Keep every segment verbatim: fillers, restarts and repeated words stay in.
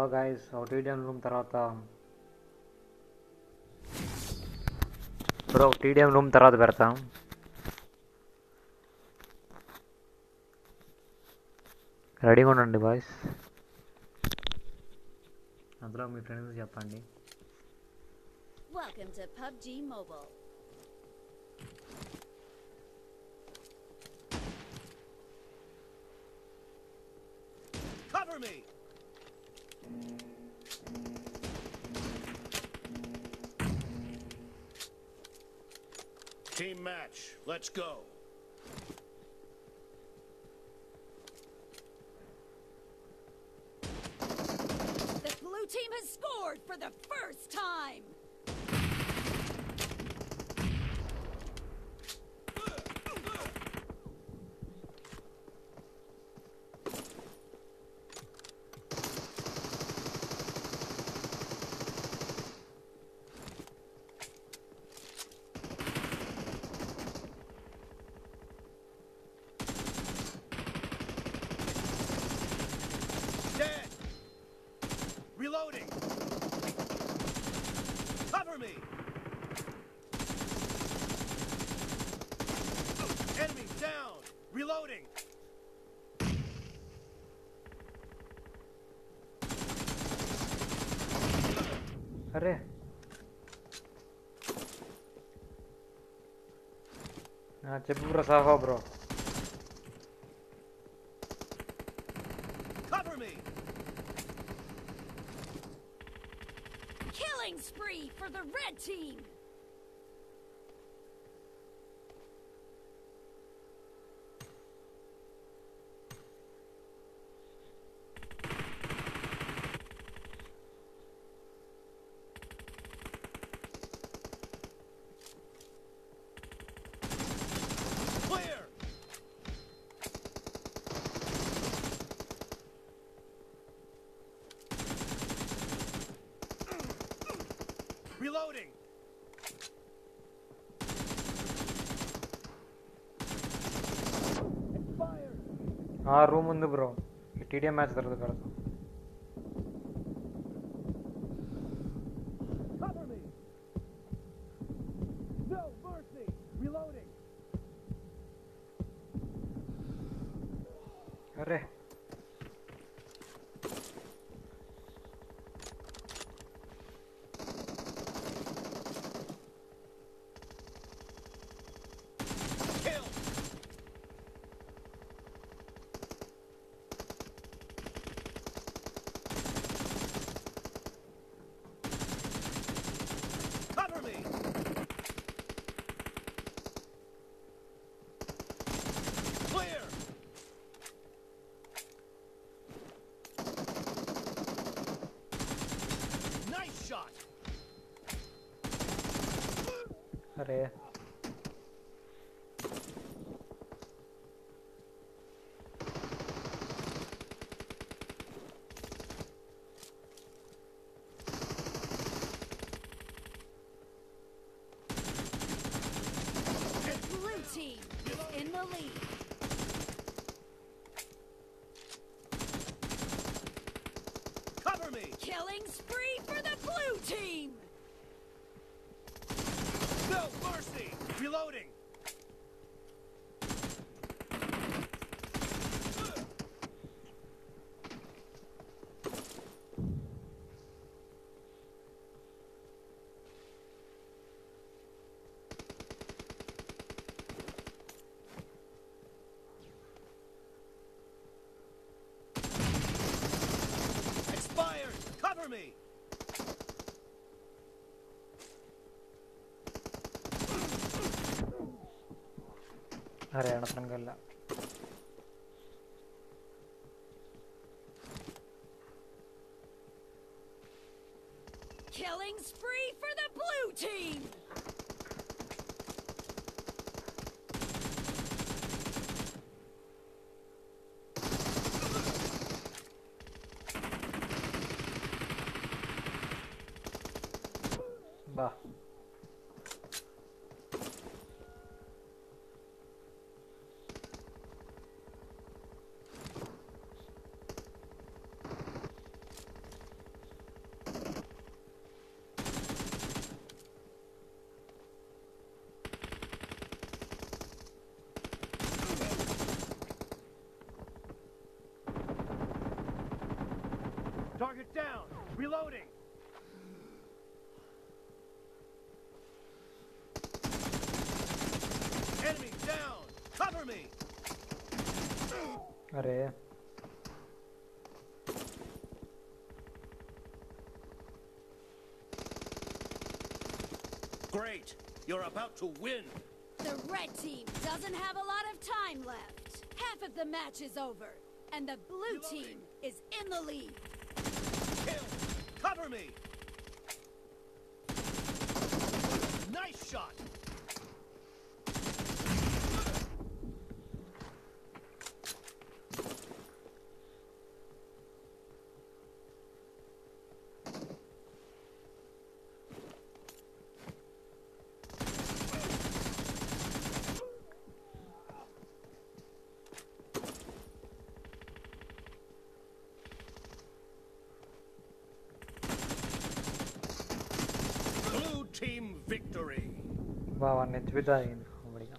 Hello guys, TDM room తర్వాత bro TDM room తర్వాత పెడతాం. రెడీగా ఉండండి బాయ్స్. అందులో మీ ఫ్రెండ్స్ చెప్పండి. Welcome to P U B G Mobile. Cover me. Team match. Let's go. The blue team has scored for the first time. Dead. Reloading. Cover me. Enemy down. Reloading. అరే చెప్పు bro. సాఫా bro. Cover me. Killing spree for the red team. Clear. Reloading. Expired. ఆ room ఉంది bro. TDM match తర్వాత పెడతాం. Cover me. No mercy. Reloading. అరే Kill. Cover me. Clear. Nice shot. అరే The blue team is in the lead. Cover me. Killing spree for the blue team. No mercy. Reloading. Expired. Cover me. అరే అనసంగల్ల Killing spree for the blue team. బా Reloading. Enemy down. Cover me. अरे Great. You're about to win. The red team doesn't have a lot of time left. Half of the match is over, and the blue team is in the lead. Kill. Cover me. Nice shot. Blue team victory. वाह वाह net भी जाएगी बढ़िया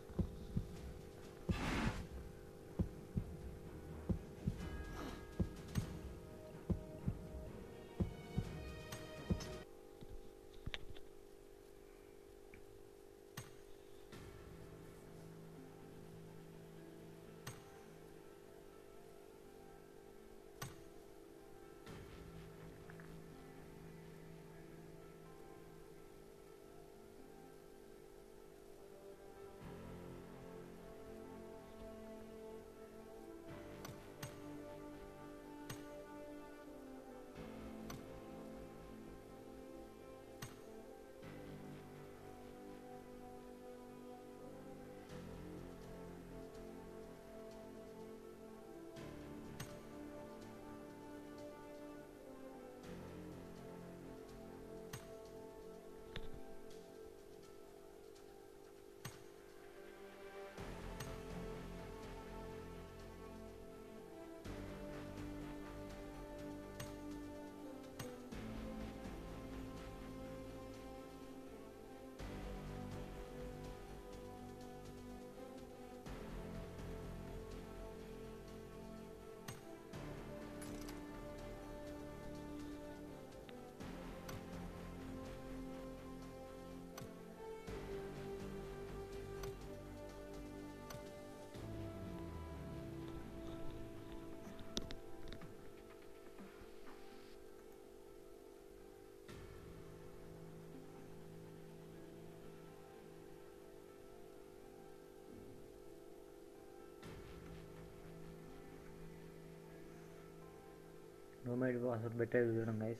Nomad was better than guys.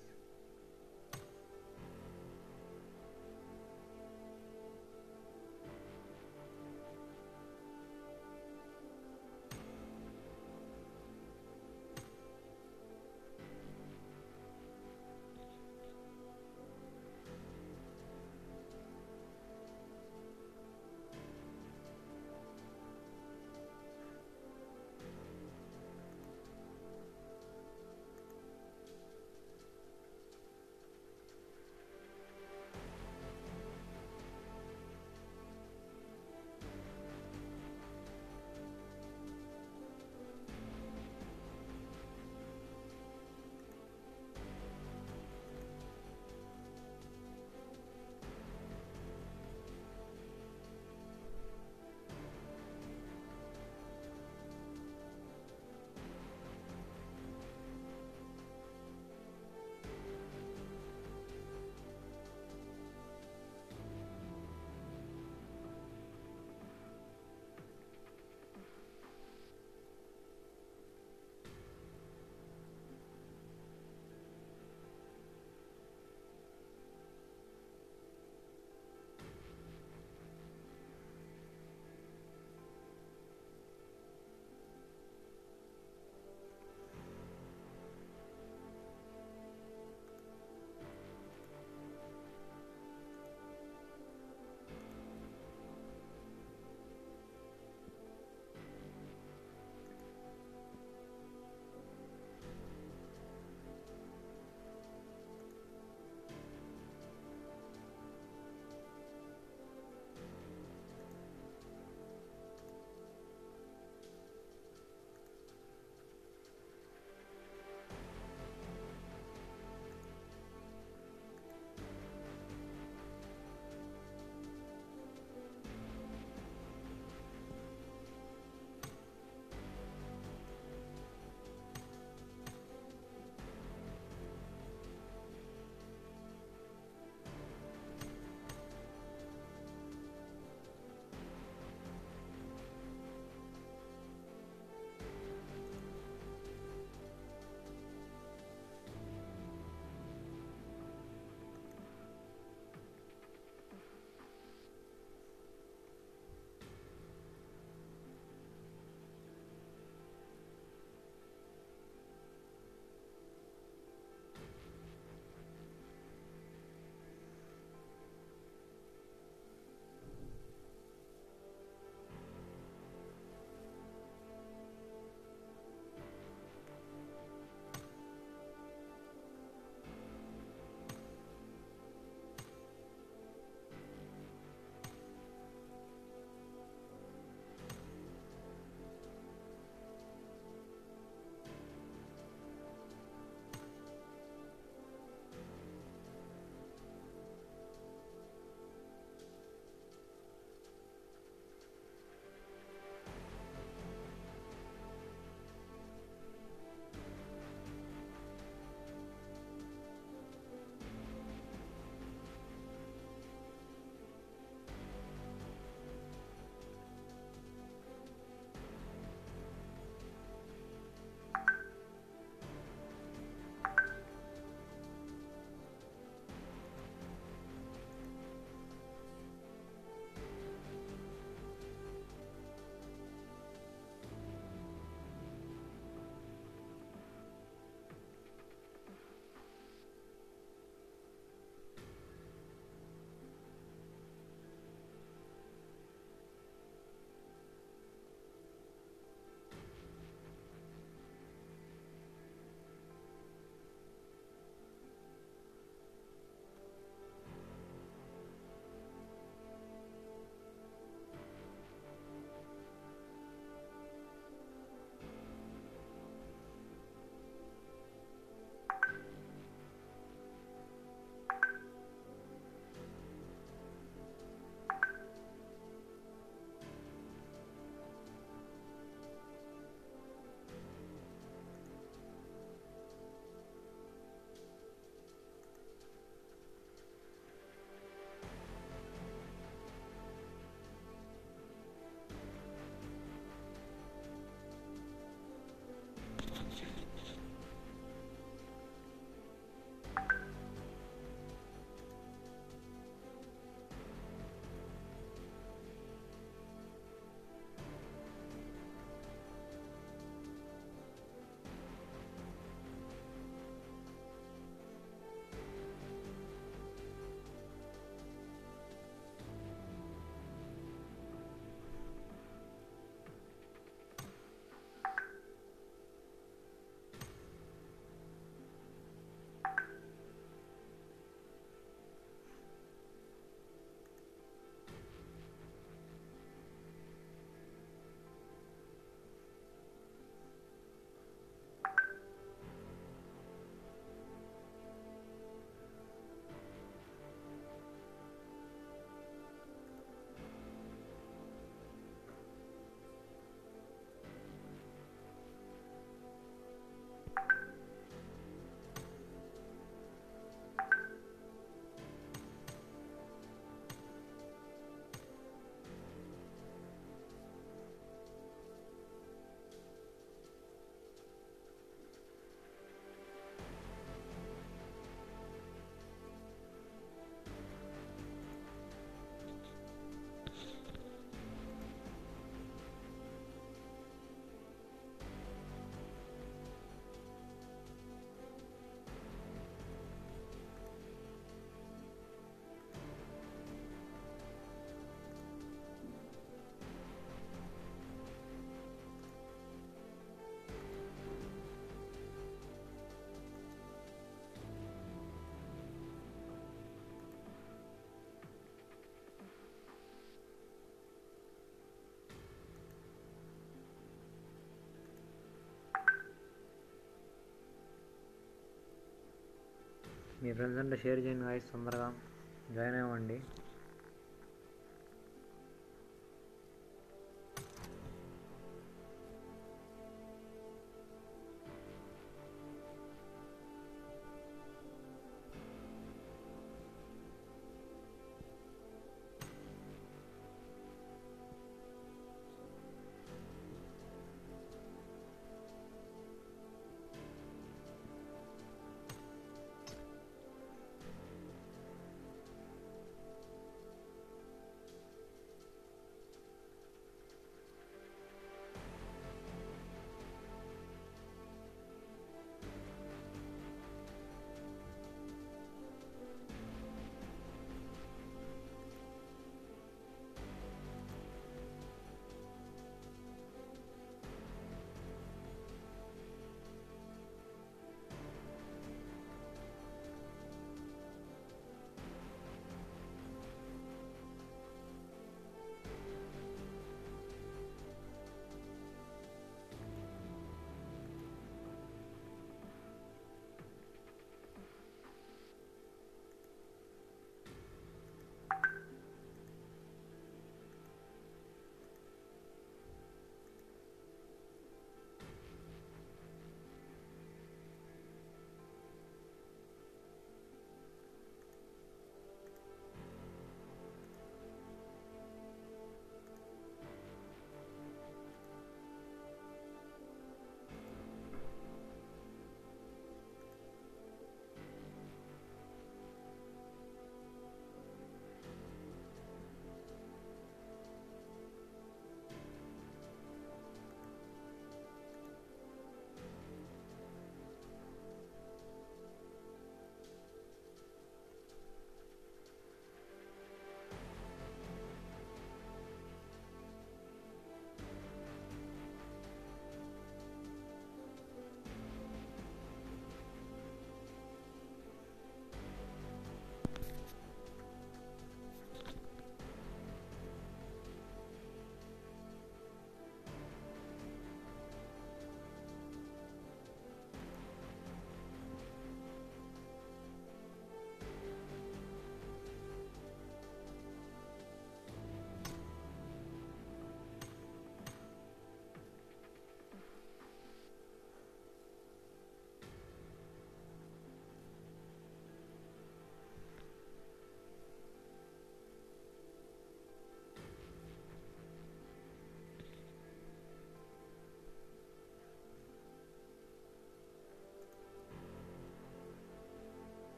మీ friends అంటే share చేయండి guys, తొందరగా join అవ్వండి.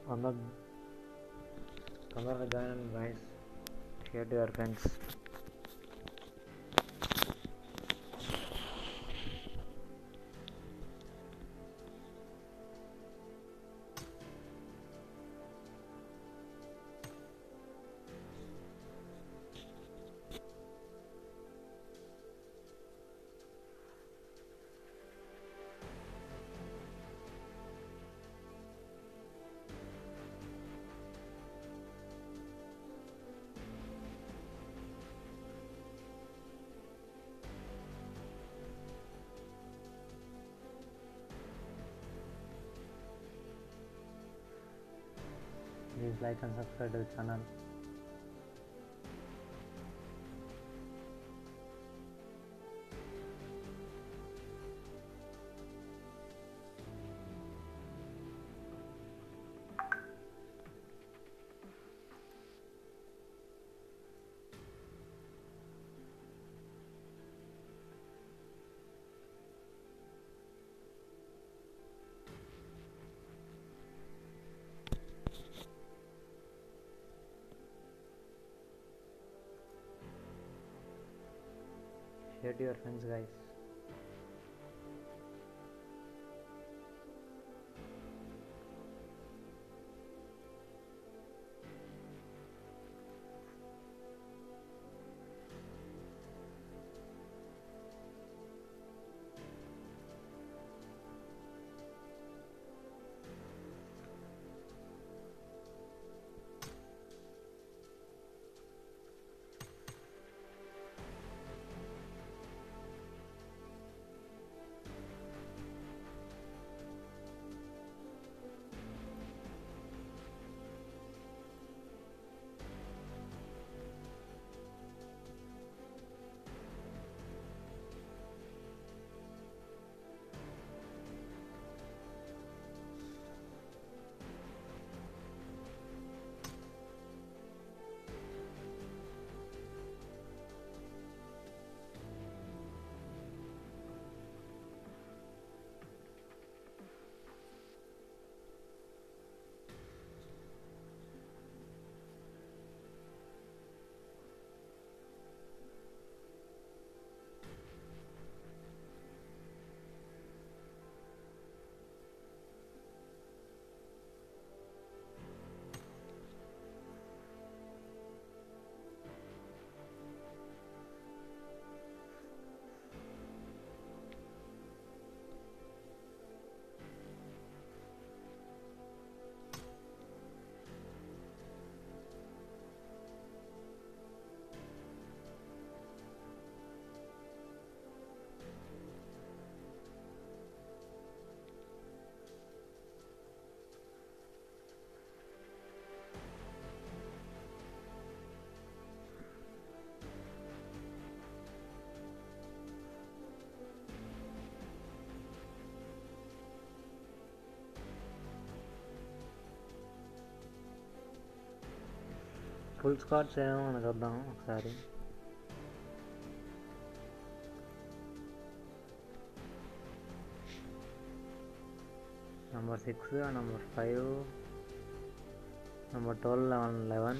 అందరు తొందరగా జాయిన్ అవ్వండి guys, share to your friends. Please like and subscribe to the channel. Share to your friends guys. Full squads ఏమో మనం చూద్దాం ఒకసారి. Number six, number five, number twelve, eleven eleven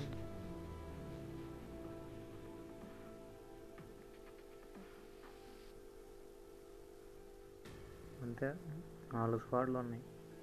అంతే, నాలుగు స్క్వాడ్లు ఉన్నాయి.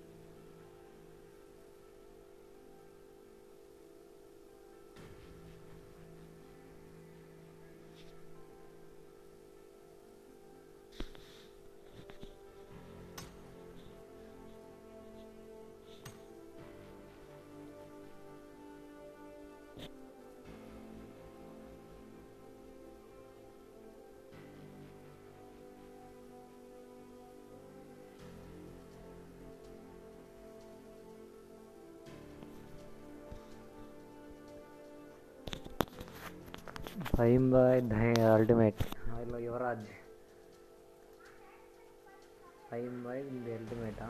ఫైమ్ బాయ్ అల్టిమేట్ అందులో యువరాజ్. ఫైమ్ బాయ్ ఇది అల్టిమేటా?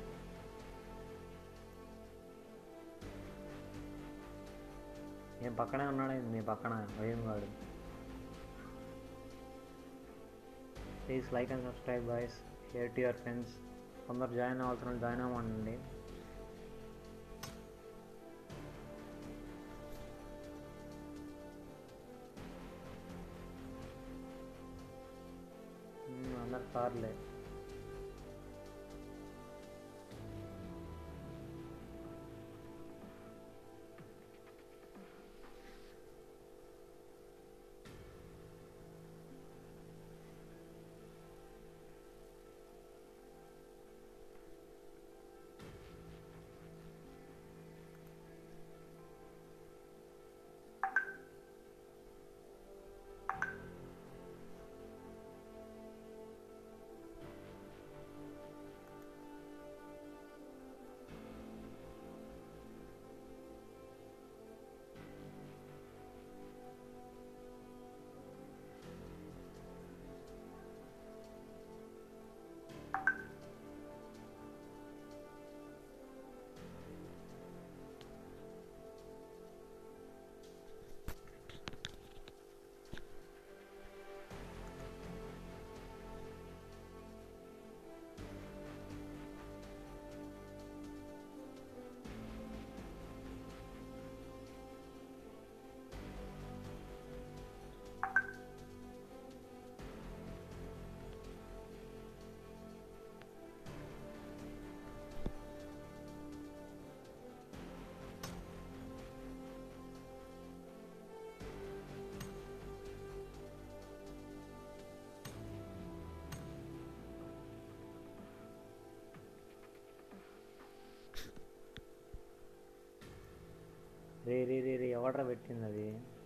నేను పక్కనే ఉన్నాడు, నీ పక్కన భయం వాడు. Please like and subscribe boys, share to your friends. కొందరు జాయిన్ అవ్వాల్సిన జాయిన్ అవ్వండి. వస్తారులే. రే రే రే రే ఎవడ్రా పెట్టింది అది?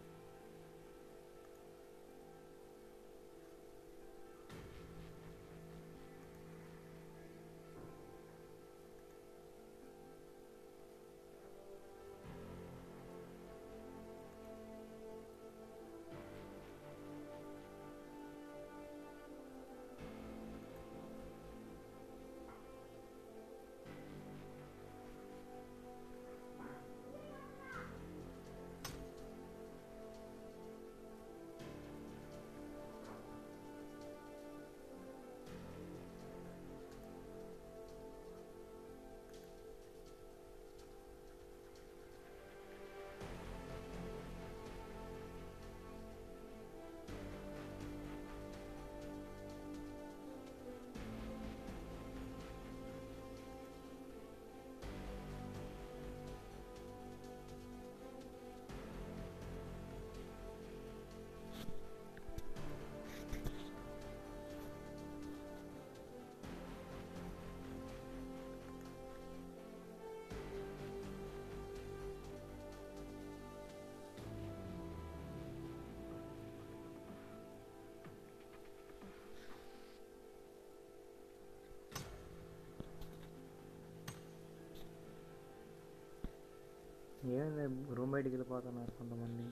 ఏమైంది? రూమ్ బయటికి వెళ్ళిపోతున్నారు కొంతమంది.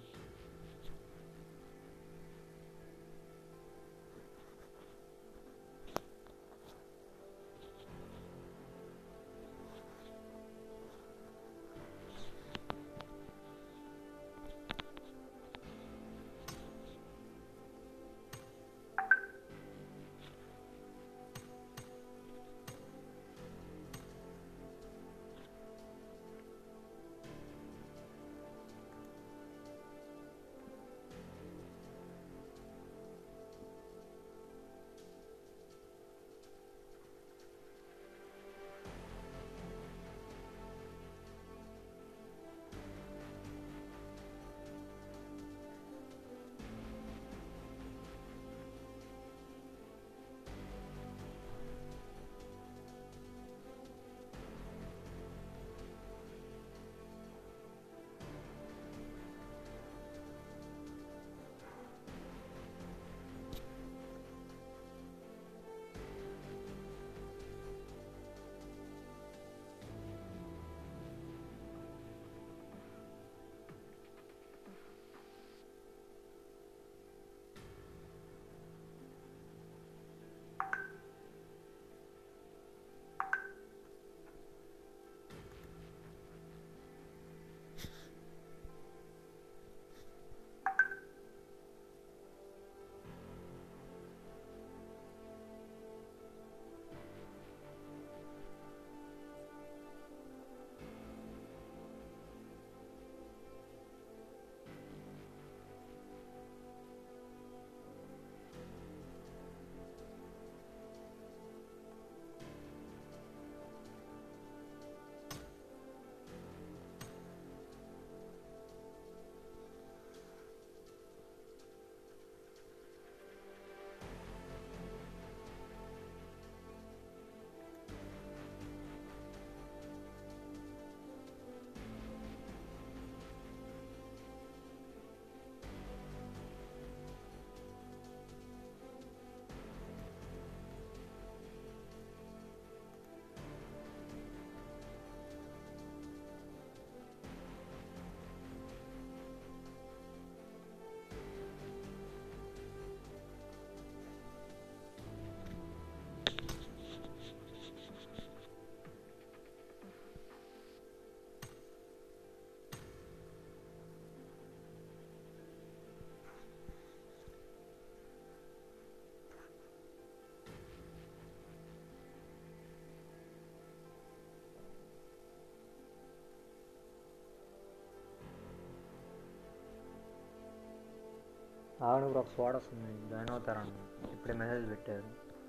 ఆవిడ కూడా ఒక స్వాడ్ వస్తుంది, జాయిన్ అవుతారన్న. ఇప్పుడే మెసేజ్ పెట్టారు.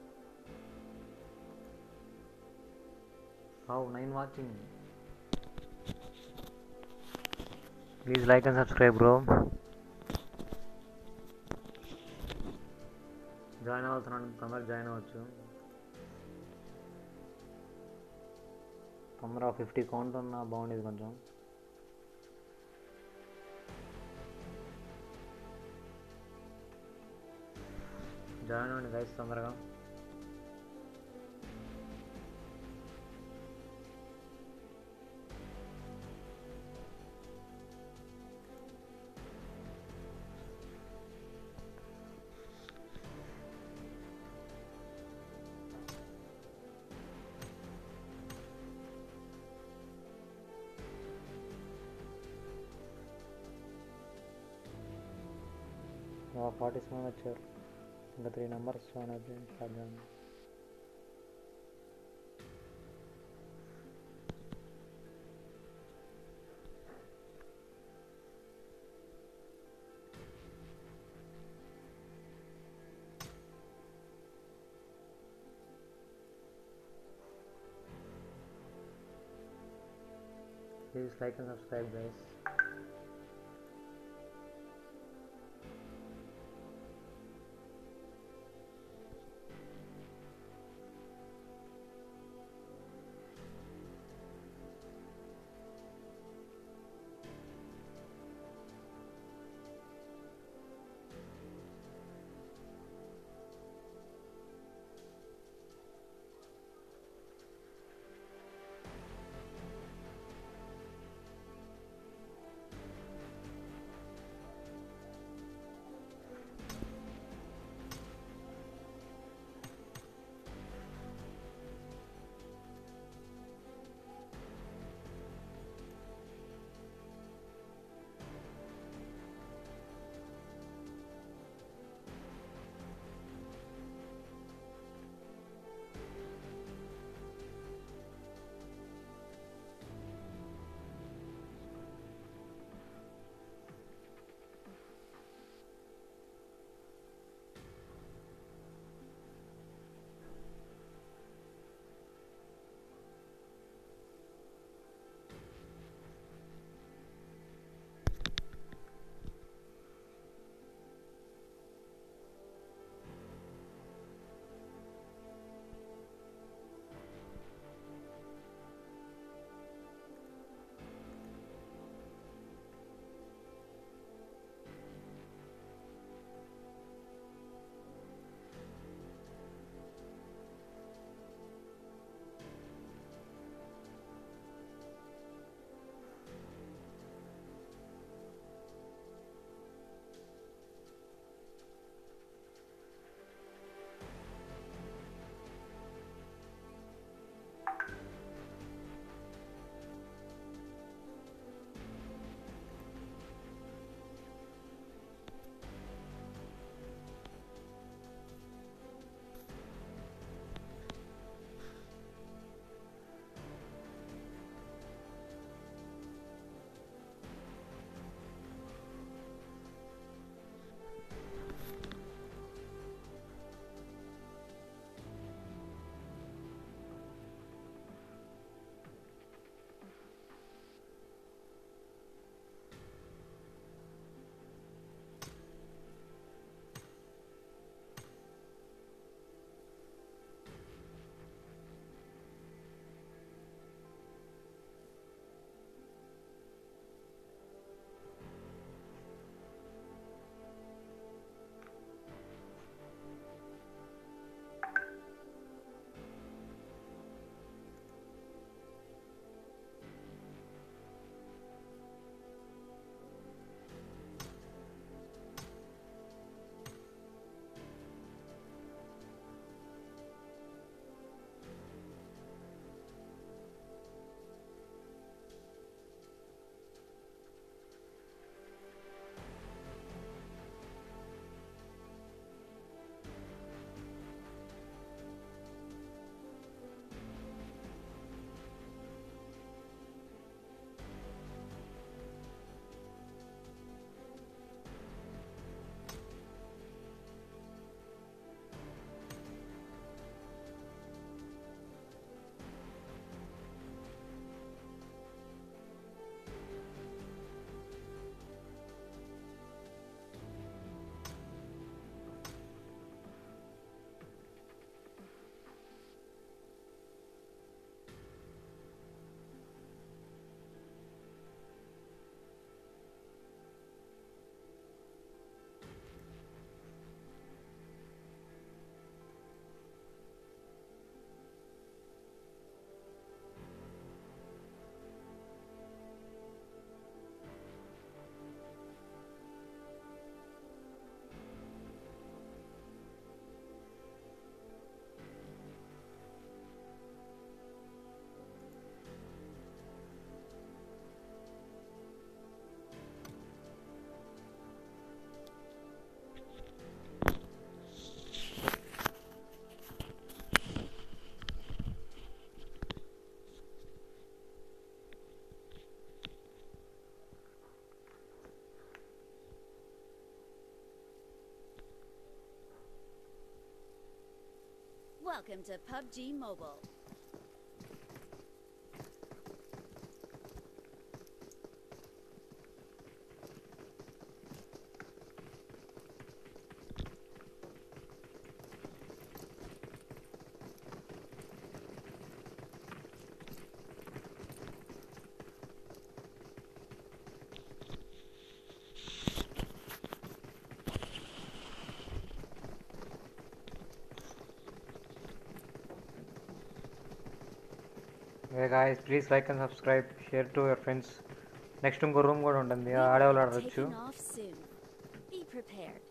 How nine watching. Please like and subscribe bro. Join అవుతున్నాను, తొందరగా జాయిన్ అవ్వచ్చు. తొందరగా ఫిఫ్టీ కౌంట్ ఉన్నా బాగుండేది కొంచెం. జాయిన్ అవ్వండి గైస్ తొందరగా. ఫార్టీ సెవెన్ వచ్చారు, ఇంకా త్రీ నెంబర్స్ జాయిన్ అయితే స్టార్ట్ చేయండి. Please like and subscribe guys. Welcome to P U B G Mobile. Hey guys, please like and subscribe, share to your friends. Next ఇంకో room కూడా ఉంటుంది, ఆడేవాళ్ళు ఆడవచ్చు. Taking off soon. Be prepared.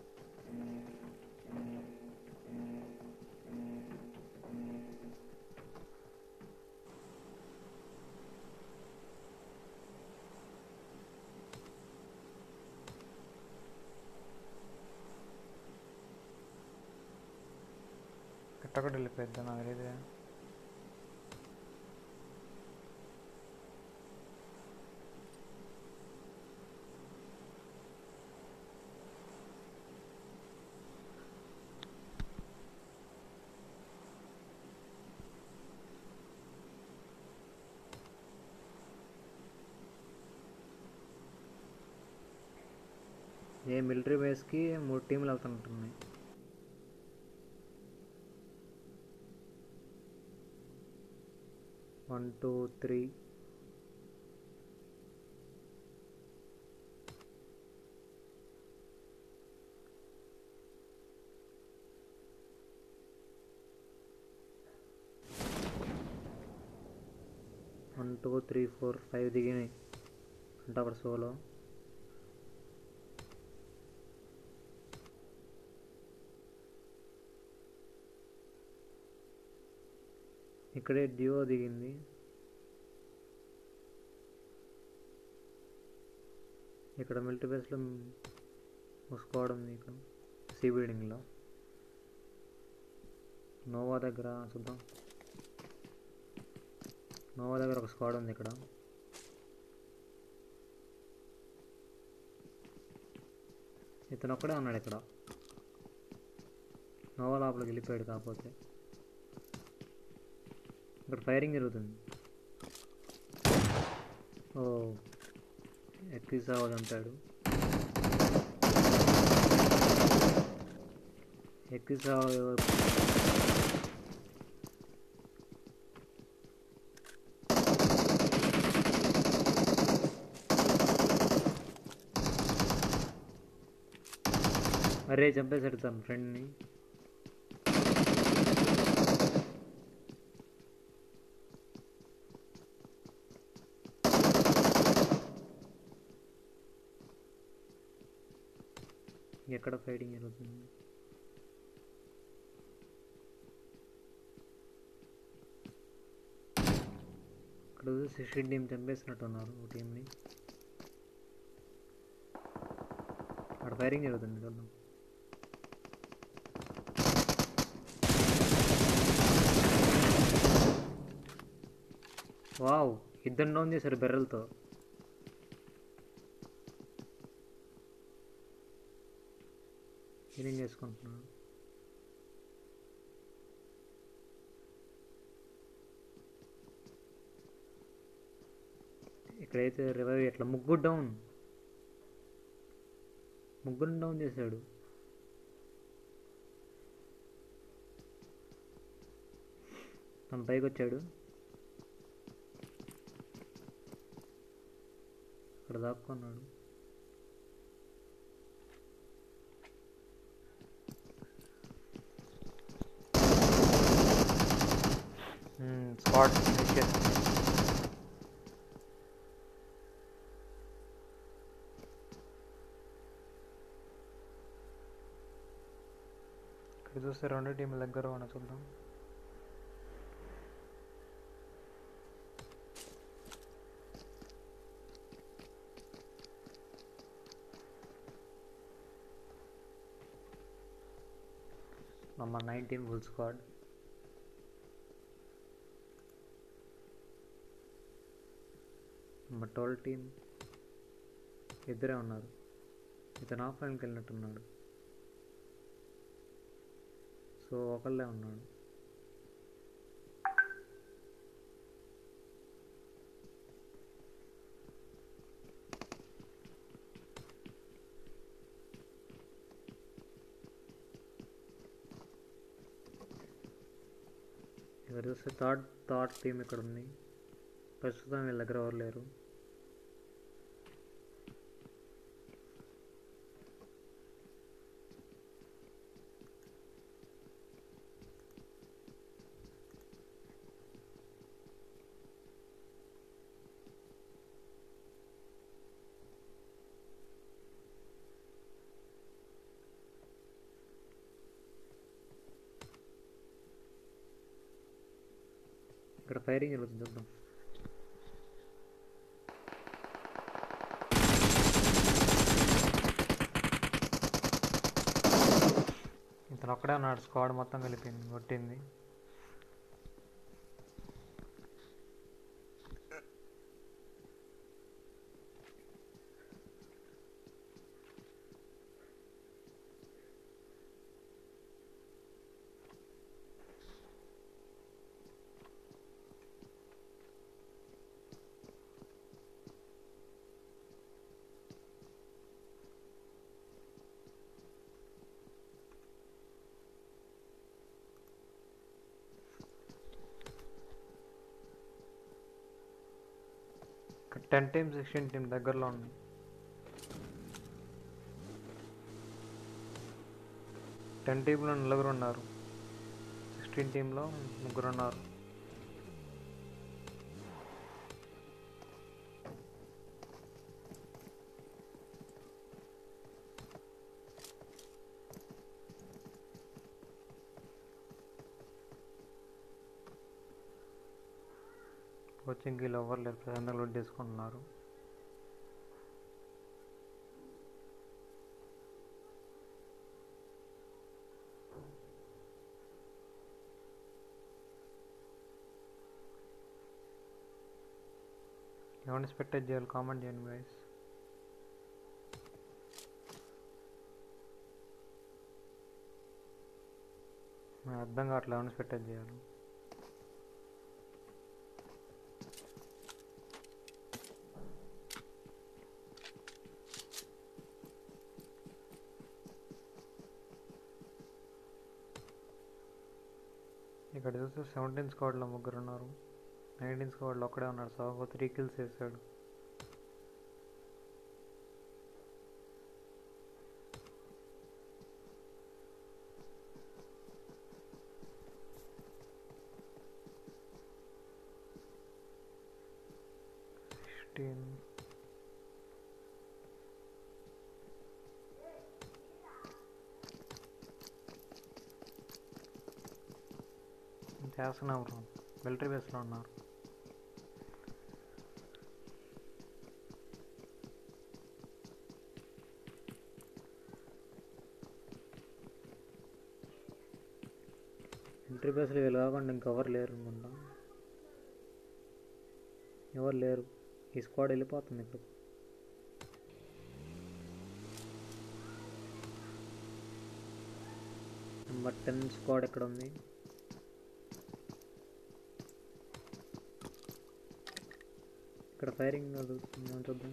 కట్టకట్టు వెళ్ళిపోద్దా నాకు తెలియదు. ఏ military బేస్కి మూడు టీంలు వెళ్తుంటున్నాయి. One two three one two three four five దిగినాయి అంటాపర్ సోలో. ఇక్కడే డియో దిగింది. ఇక్కడ మిలిటరీ బేస్లో ఒక స్క్వాడ్ ఉంది. ఇక్కడ సి బిల్డింగ్లో నోవా దగ్గర చూద్దాం. నోవా దగ్గర ఒక స్క్వాడ్ ఉంది. ఇక్కడ ఇతను ఒక్కడే ఉన్నాడు. ఇక్కడ నోవా లోపలికి వెళ్ళిపోయాడు. కాకపోతే ఇక్కడ ఫైరింగ్ జరుగుతుంది. ఓ ఎక్కిసావో చంపాడు. ఎక్కిసావో అరే చంపేశాడు తన ఫ్రెండ్ని. ఎక్కడ ఫైటింగ్ జరుగుతుంది? ఇక్కడ సిక్స్టీ టీం చంపేసినట్టున్నారు ఒక టీంని. అక్కడ ఫైరింగ్ జరుగుతుంది చూద్దాం. వావ్, ఇద్దరు డౌన్ చేశారు బెర్రలతో. హీలింగ్ చేసుకుంటున్నాను. ఇక్కడైతే రివైవ్ ఎట్లా ముగ్గురు డౌన్, ముగ్గురు డౌన్ చేశాడు. తన పైకి వచ్చాడు. అక్కడ దాక్కున్నాడు. స్పాట్ ఇక్కడ చూస్తే రెండు టీంల దగ్గర ఉన్న చూద్దాం. Number nineteen full squad. Number twelve team ఇద్దరే ఉన్నారు. ఇతను ఆఫ్లైన్కి వెళ్ళినట్టున్నాడు. సో ఒకళ్ళే ఉన్నాడు. ఇక్కడ చూస్తే థర్డ్ థర్డ్ టీం ఇక్కడ ఉంది. ప్రస్తుతం వీళ్ళ దగ్గర ఎవరు లేరు. ఇక్కడ ఫైరింగ్ జరుగుతుంది చూద్దాం. ఇతను ఒక్కడే ఉన్నాడు. స్క్వాడ్ మొత్తం కలిపింది కొట్టింది. టెన్ టీమ్ సిక్స్టీన్ టీమ్ దగ్గరలో ఉంది. టెన్ టీంలో నలుగురు ఉన్నారు. సిక్స్టీన్ టీంలో ముగ్గురు ఉన్నారు. కోచింగ్కి ఎవరు లేరు. ప్రజెంట్గా లోడ్ చేసుకుంటున్నారు. ఎవరిని స్పెక్టేట్ చేయాలి కామెంట్ చేయండి గైస్. నాకు అర్థం కావట్లేదు ఎవరిని స్పెక్టేట్ చేయాలి. ఇక్కడ చూస్తే సెవెంటీన్ స్క్వాడ్లో ముగ్గురు ఉన్నారు. నైన్టీన్ స్క్వాడ్లో ఒక్కడే ఉన్నాడు. సాగు త్రీ కిల్స్ చేశాడు. సిక్స్టీన్ చేస్తున్నాం బ్రో. మిలిటరీ బేస్లో ఉన్నారు. మిలిటరీ బేస్లో వీళ్ళు కాకుండా ఇంకెవరు లేరు అనుకుంటా. ఎవరు లేరు. ఈ స్క్వాడ్ వెళ్ళిపోతుంది ఇప్పుడు. నెంబర్ టెన్ స్క్వాడ్ ఎక్కడ ఉంది? ఇక్కడ ఫైరింగ్ జరుగుతుంది చూద్దాం.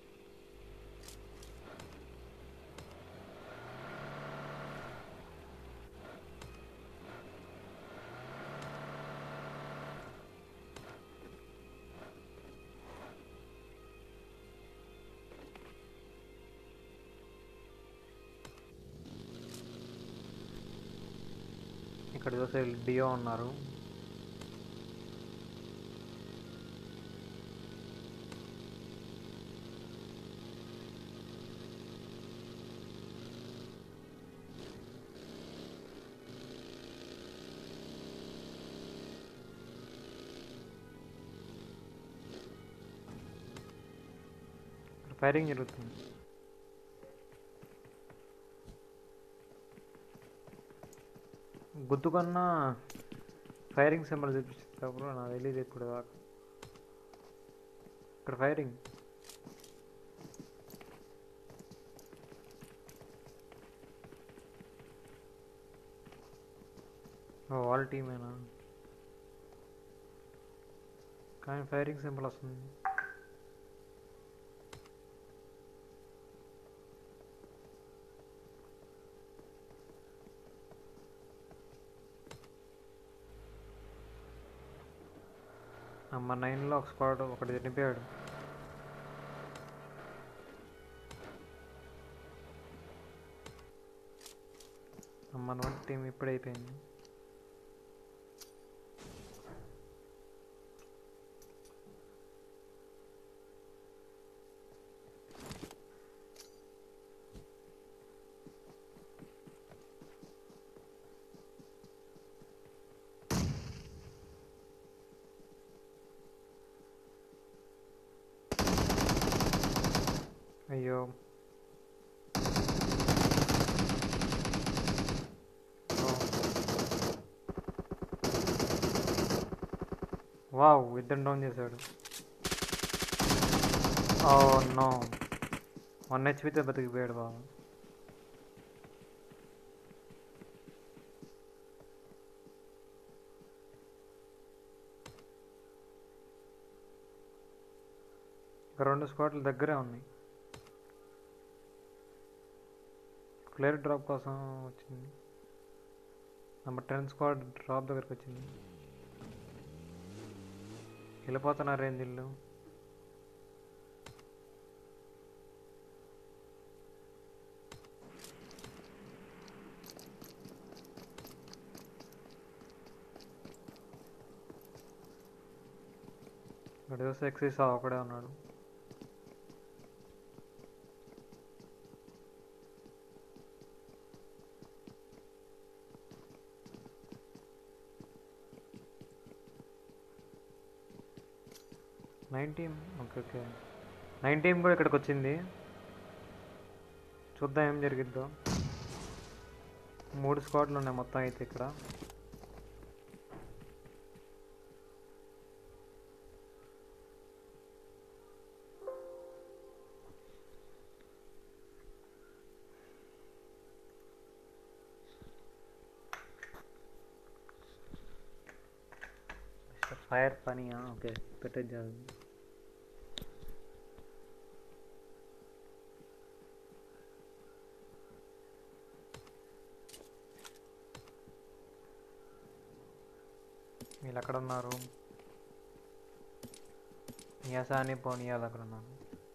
ఇక్కడ చూస్తే డియో ఉన్నారు. ఫైరింగ్ జరుగుతుంది. గుద్దుకన్నా ఫైరింగ్ సింబల్ చూపించేటప్పుడు నాకు తెలియదు ఇప్పుడు దాకా. ఇక్కడ ఫైరింగ్. వాళ్ళ టీమేనా? కానీ ఫైరింగ్ సింబల్ వస్తుంది. అమ్మ నైన్లో ఒక స్క్వాడ్ ఒకటి చనిపోయాడు. అమ్మ వన్ టీం ఇప్పుడైపోయింది. అయ్యో వావ్, ఇద్దరు డౌన్ చేశాడు. ఓ నో, వన్ హెచ్పితో బతికిపోయాడు బాబు. ఇక రెండు స్క్వాడ్లు దగ్గరే ఉన్నాయి. క్లియర్ డ్రాప్ కోసం వచ్చింది. నెంబర్ టెన్ స్క్వాడ్ డ్రాప్ దగ్గరికి వచ్చింది. వెళ్ళిపోతున్నారు ఏంది ఇల్లు. ఇక్కడ చూస్తే ఎక్సైజ్ ఒకడే ఉన్నాడు. Nine team okay okay nine team కూడా ఇక్కడికి వచ్చింది. చూద్దాం ఏం జరిగిద్దో. మూడు స్క్వాడ్లు ఉన్నాయి మొత్తం అయితే ఇక్కడ. ఫైర్ పని ఓకే పెట్టేది. వీళ్ళు అక్కడ ఉన్నారు. నియాసాని పోనీయాలు అక్కడ ఉన్నారు.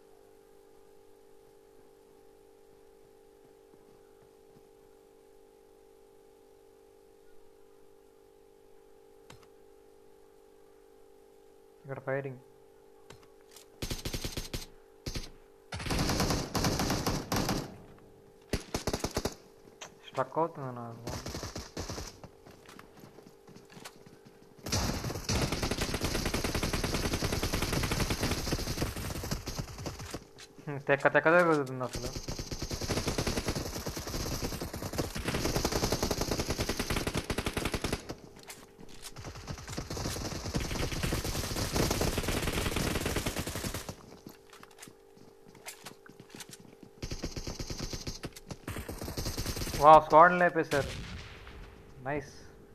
ఇక్కడ ఫైరింగ్. స్ట్రక్ అవుతుంది నాకు. తెక్క తెక్క జరుగుతుంది అసలు. వా స్క్వాడ్ లేపేశారు. నైస్.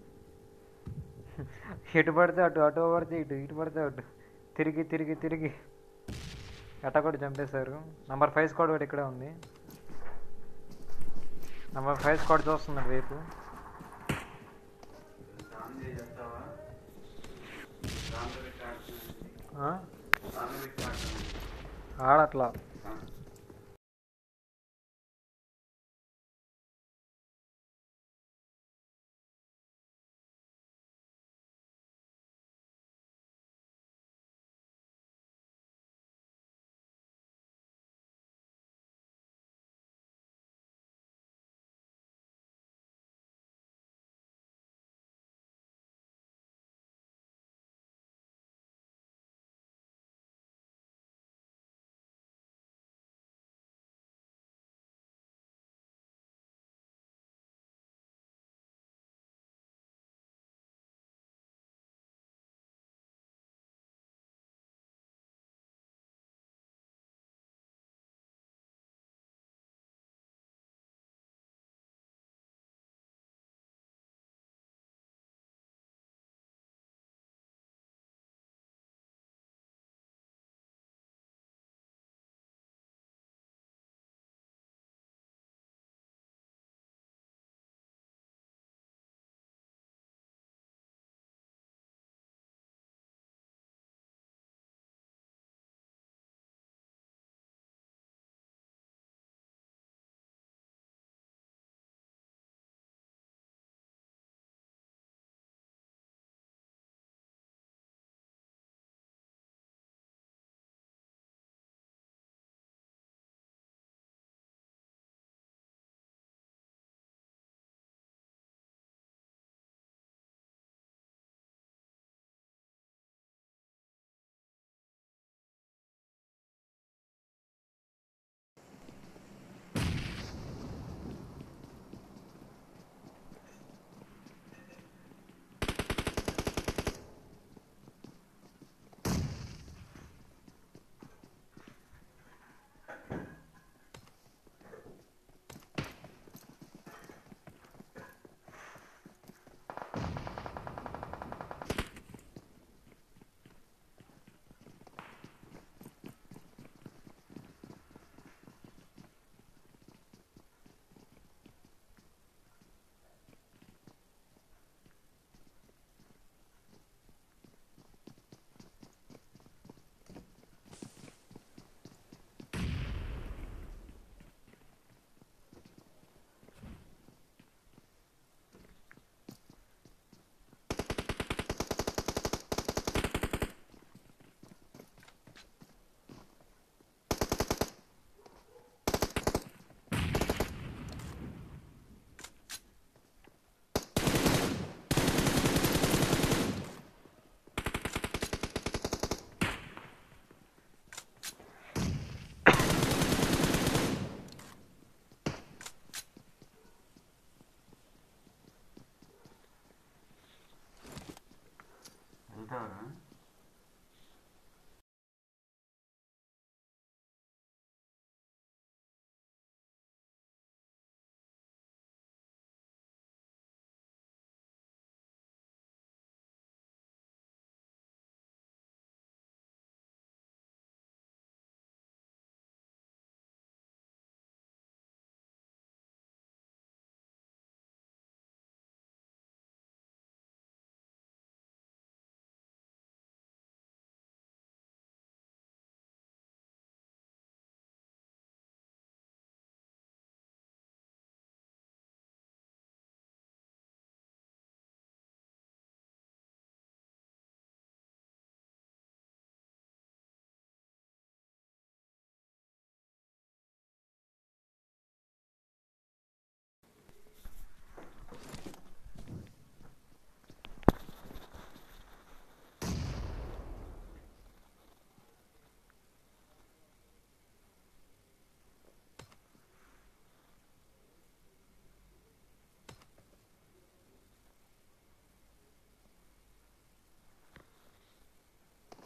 ఇటు పడితే అటు, అటు పడితే ఇటు, ఇటు పడితే అటు, తిరిగి తిరిగి తిరిగి అట్ట కూడా చంపేశారు. నెంబర్ ఫైవ్ స్క్వాడ్ కూడా ఇక్కడే ఉంది. నెంబర్ ఫైవ్ స్క్వాడ్ చూస్తున్నాడు వైపు. ఆడట్లా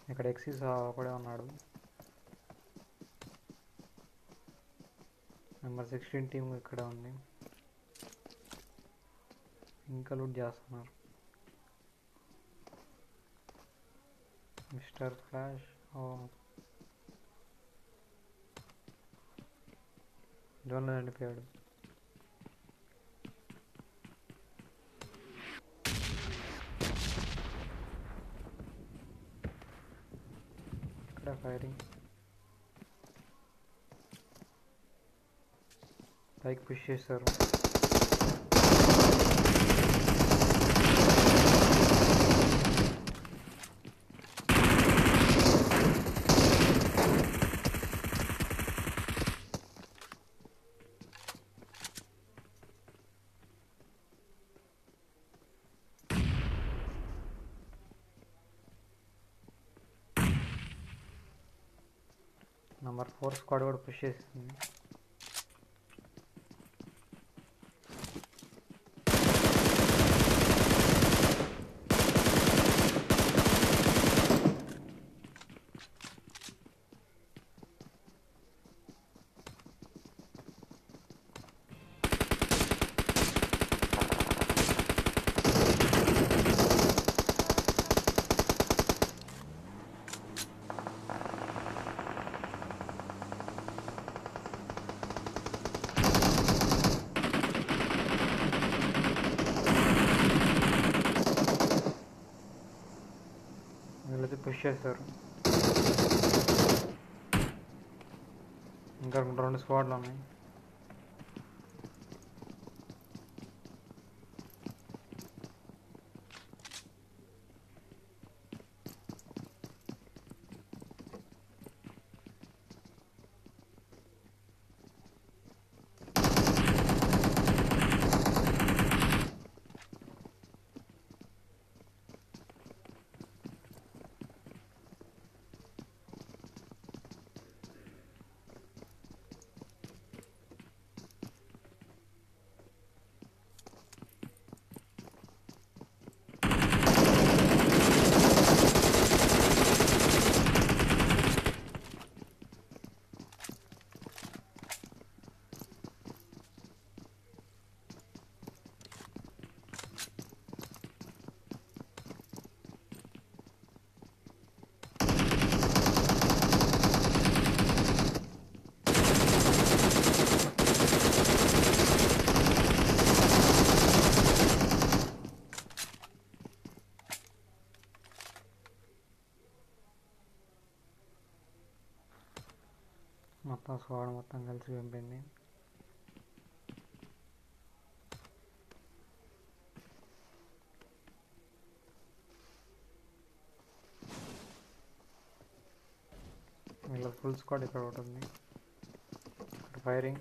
ఇక్కడ ఎక్సిస్ ఒకడే ఉన్నాడు. నెంబర్ సిక్స్టీన్ టీం ఇక్కడ ఉంది. ఇంకా లూట్ చేస్తున్నారు. మిస్టర్ ఫ్లాష్ ఓ జోన్లో చనిపోయాడు. ఇక్కడ ఫైరింగ్ పైకి పుష్ చేస్తారు. నెంబర్ ఫోర్ స్క్వాడ్ కూడా పుష్ చేస్తుంది. వీళ్ళైతే పుష్ చేస్తారు. ఇంకా రెండు స్క్వాడ్లు ఉన్నాయి. మొత్తం స్క్వాడ్ మొత్తం కలిసి పంపింది. వీళ్ళ ఫుల్ స్క్వాడ్ ఇక్కడ ఒకటి ఉంది. ఇక్కడ ఫైరింగ్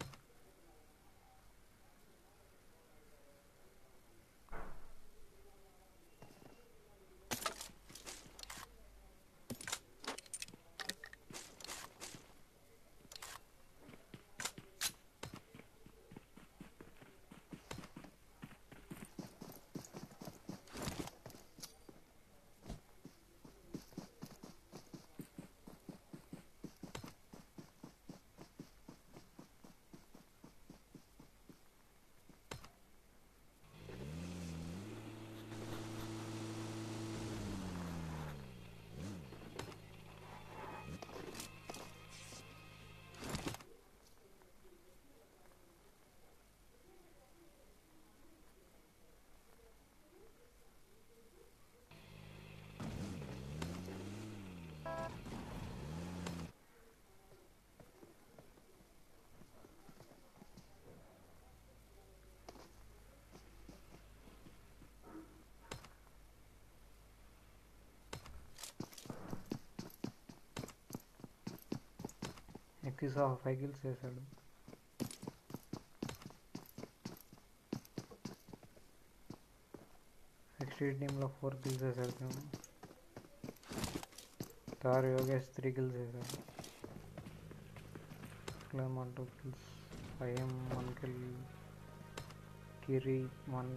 ఎక్కిస్ ఆఫ్ ఫైవ్ కిల్స్ చేశాడు. సిక్స్టీ టీంలో ఫోర్ కిల్స్ చేశాడు. తారు యోగేష్ త్రీ కిల్స్ చేశాడు. క్లెమన్ two kills, I'm one kill, కిరి వన్.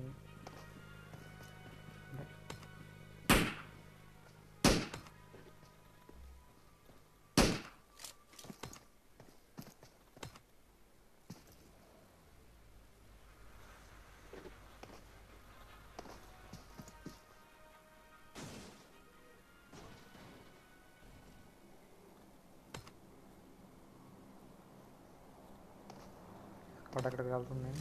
స్పాట్ ఎక్కడికి వెళ్తుంది.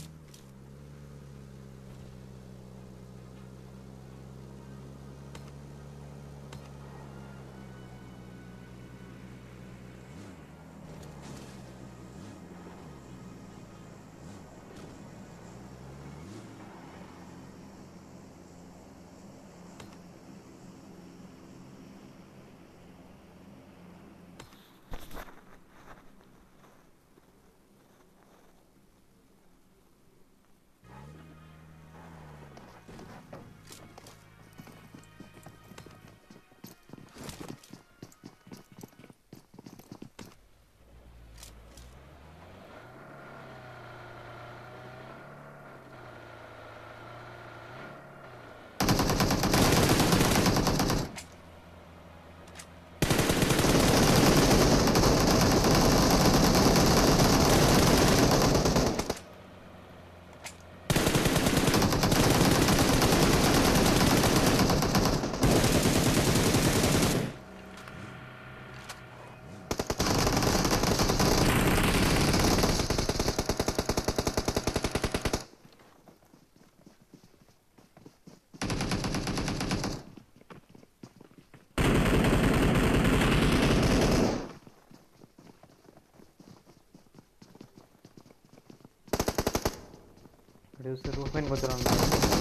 ఇక్కడ చూస్తే రూఫ్ పైన కూర్చొని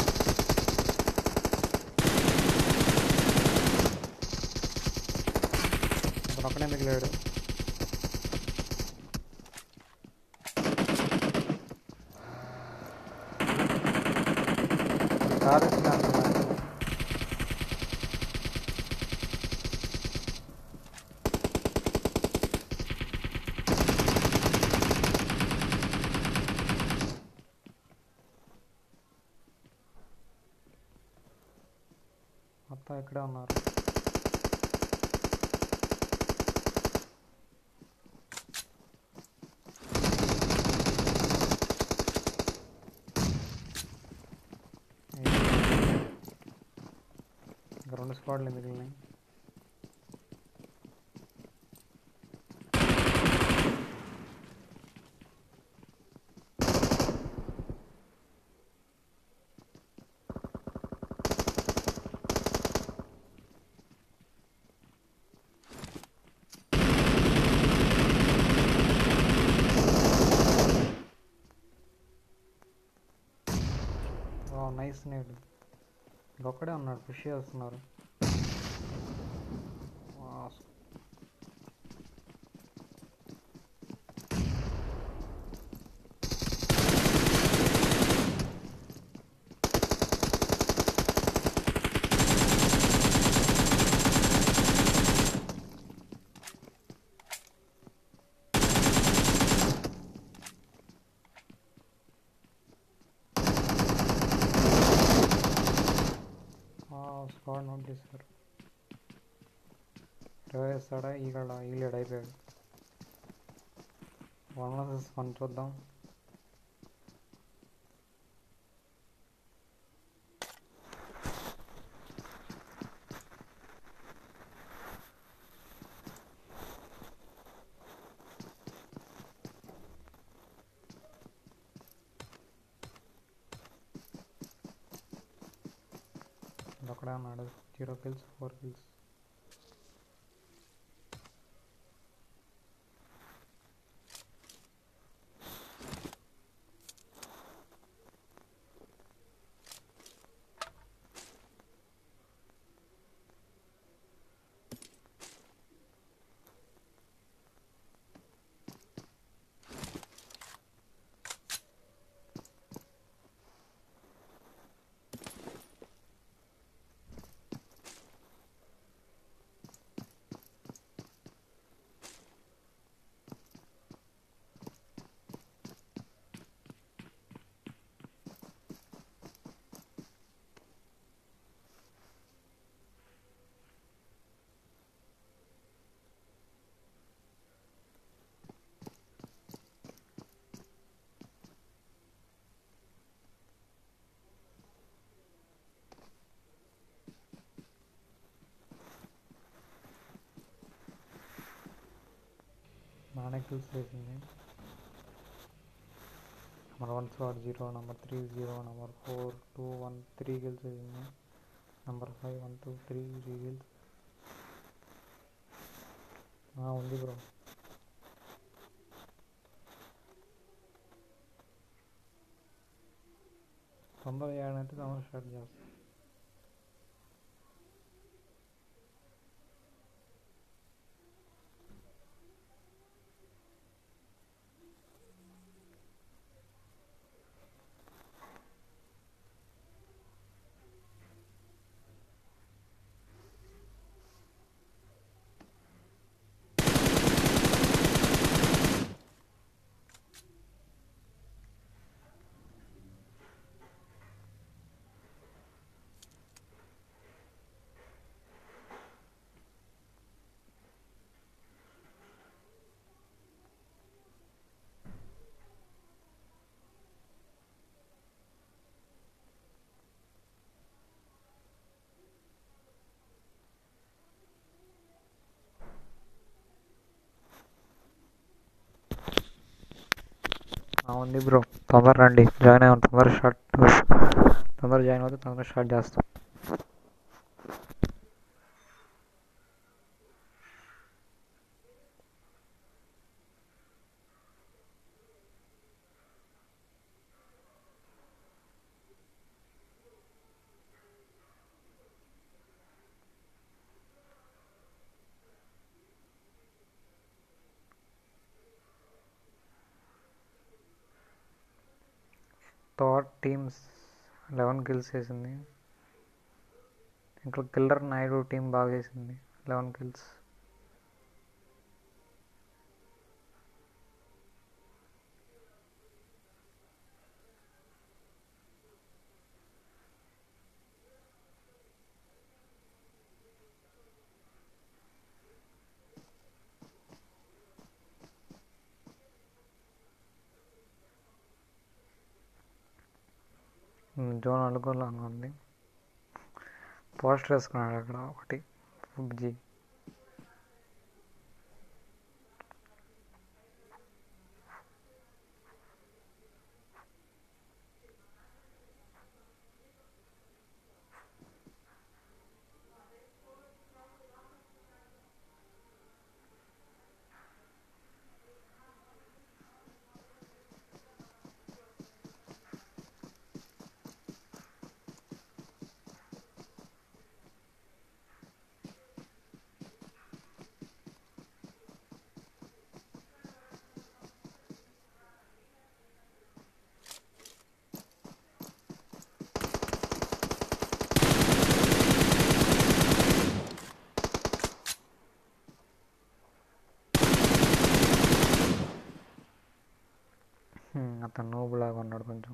అతను ఒక్కడే మిగిలాడు. కార్ వచ్చింది అంటున్నాడు. మొత్తం ఇక్కడే ఉన్నారు. ఇంకా రెండు స్క్వాడ్లు మిగిలినాయి. నైస్ నేడు. ఇంకొక్కడే ఉన్నాడు. పుష్ చేస్తున్నారు. స్క్వాడ్ నోట్ చేశారు. రివైవ్ చేస్తాడా? ఈగడ ఈలేడు అయిపోయాడు. వన్ వర్సెస్ వన్ చూద్దాం. ఒకడే ఉన్నాడు. Zero kills, four kills. నానే కిల్స్ చేసింది. Number one slot zero, number three zero, number four two one three kills అయింది. Number five one two three three kills ఉంది బ్రో. తొందర చేయడంటే తొందర స్టార్ట్ చేస్తాం. ఉంది బ్రో, తొందర రండి, జాయిన్ అయ్యాం. తొందర స్టార్ట్ తొందర జాయిన్ అవుతే తొందర స్టార్ట్ చేస్తాం. థర్డ్ టీమ్స్ లెవెన్ కిల్స్ చేసింది. ఇంకా కిల్లర్ నాయుడు టీం బాగా చేసింది, లెవెన్ కిల్స్. జోన్ అనుకూలంగా ఉంది. పోస్టర్ వేసుకున్నాడు అక్కడ ఒకటి పబ్జీ. అతను నోబులాగా ఉన్నాడు కొంచెం.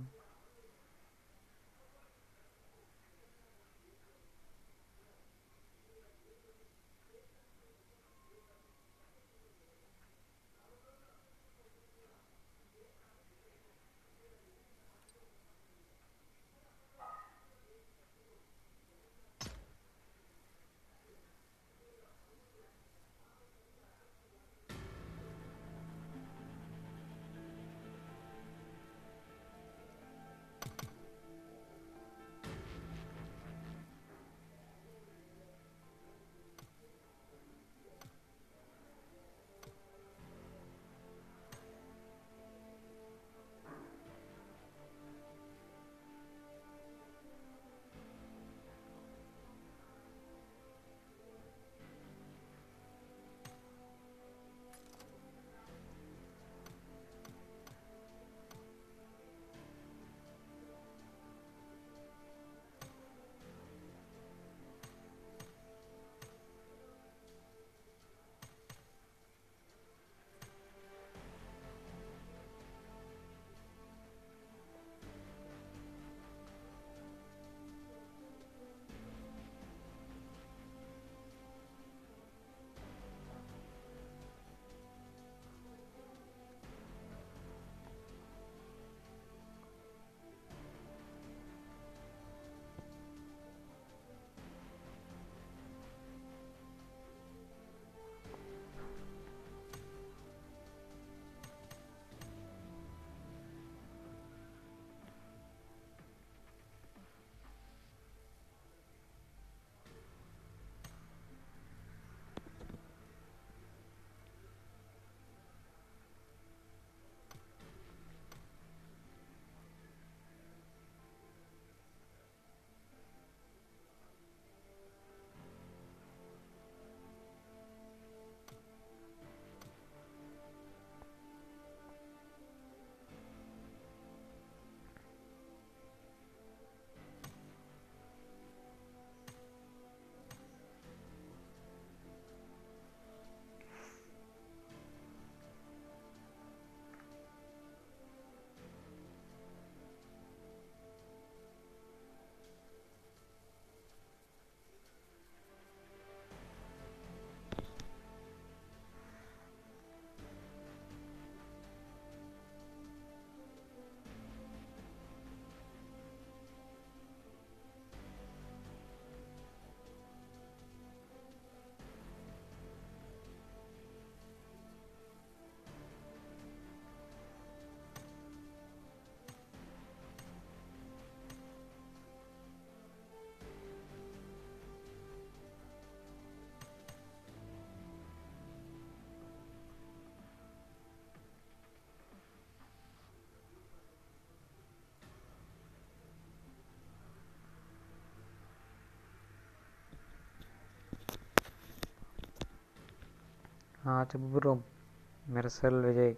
చెప్పు bro. Mersal Vijay.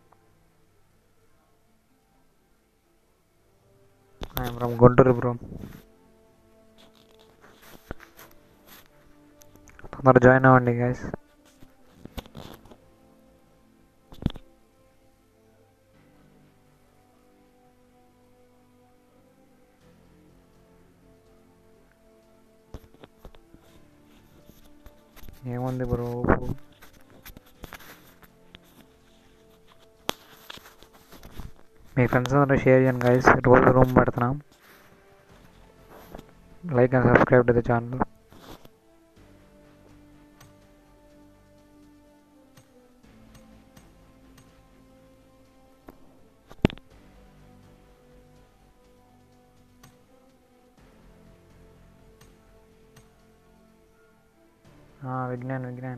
I'm from Guntur bro. తొందరగా జాయిన్ అవ్వండి గైస్. ఏముంది బ్రో, మీ ఫ్రెండ్స్ అందరూ షేర్ చేయండి గైస్. రోజు రూమ్ పెడుతున్నాం. Like and subscribe to the channel. Vignan Vignan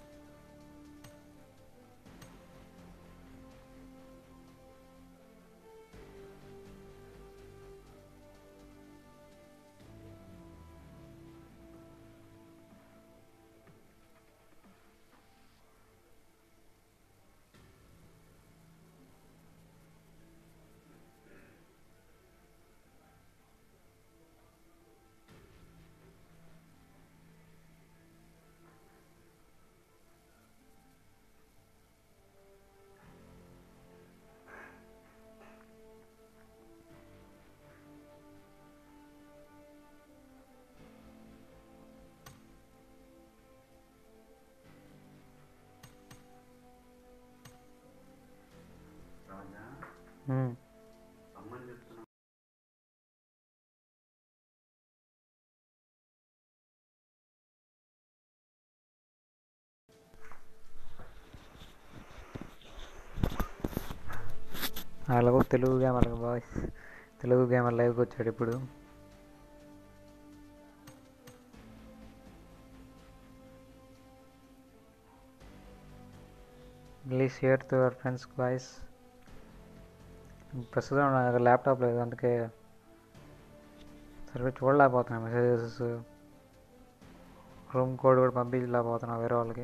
అలాగో Telugu gamer boys. Telugu gamer లైవ్కి వచ్చాడు ఇప్పుడు. Please share to your friends boys. ప్రస్తుతం నా దగ్గర ల్యాప్టాప్ లేదు, అందుకే సరిగ్గా చూడలేకపోతున్నా మెసేజెస్. రూమ్ కోడ్ కూడా పంపించలేకపోతున్నా వేరే వాళ్ళకి.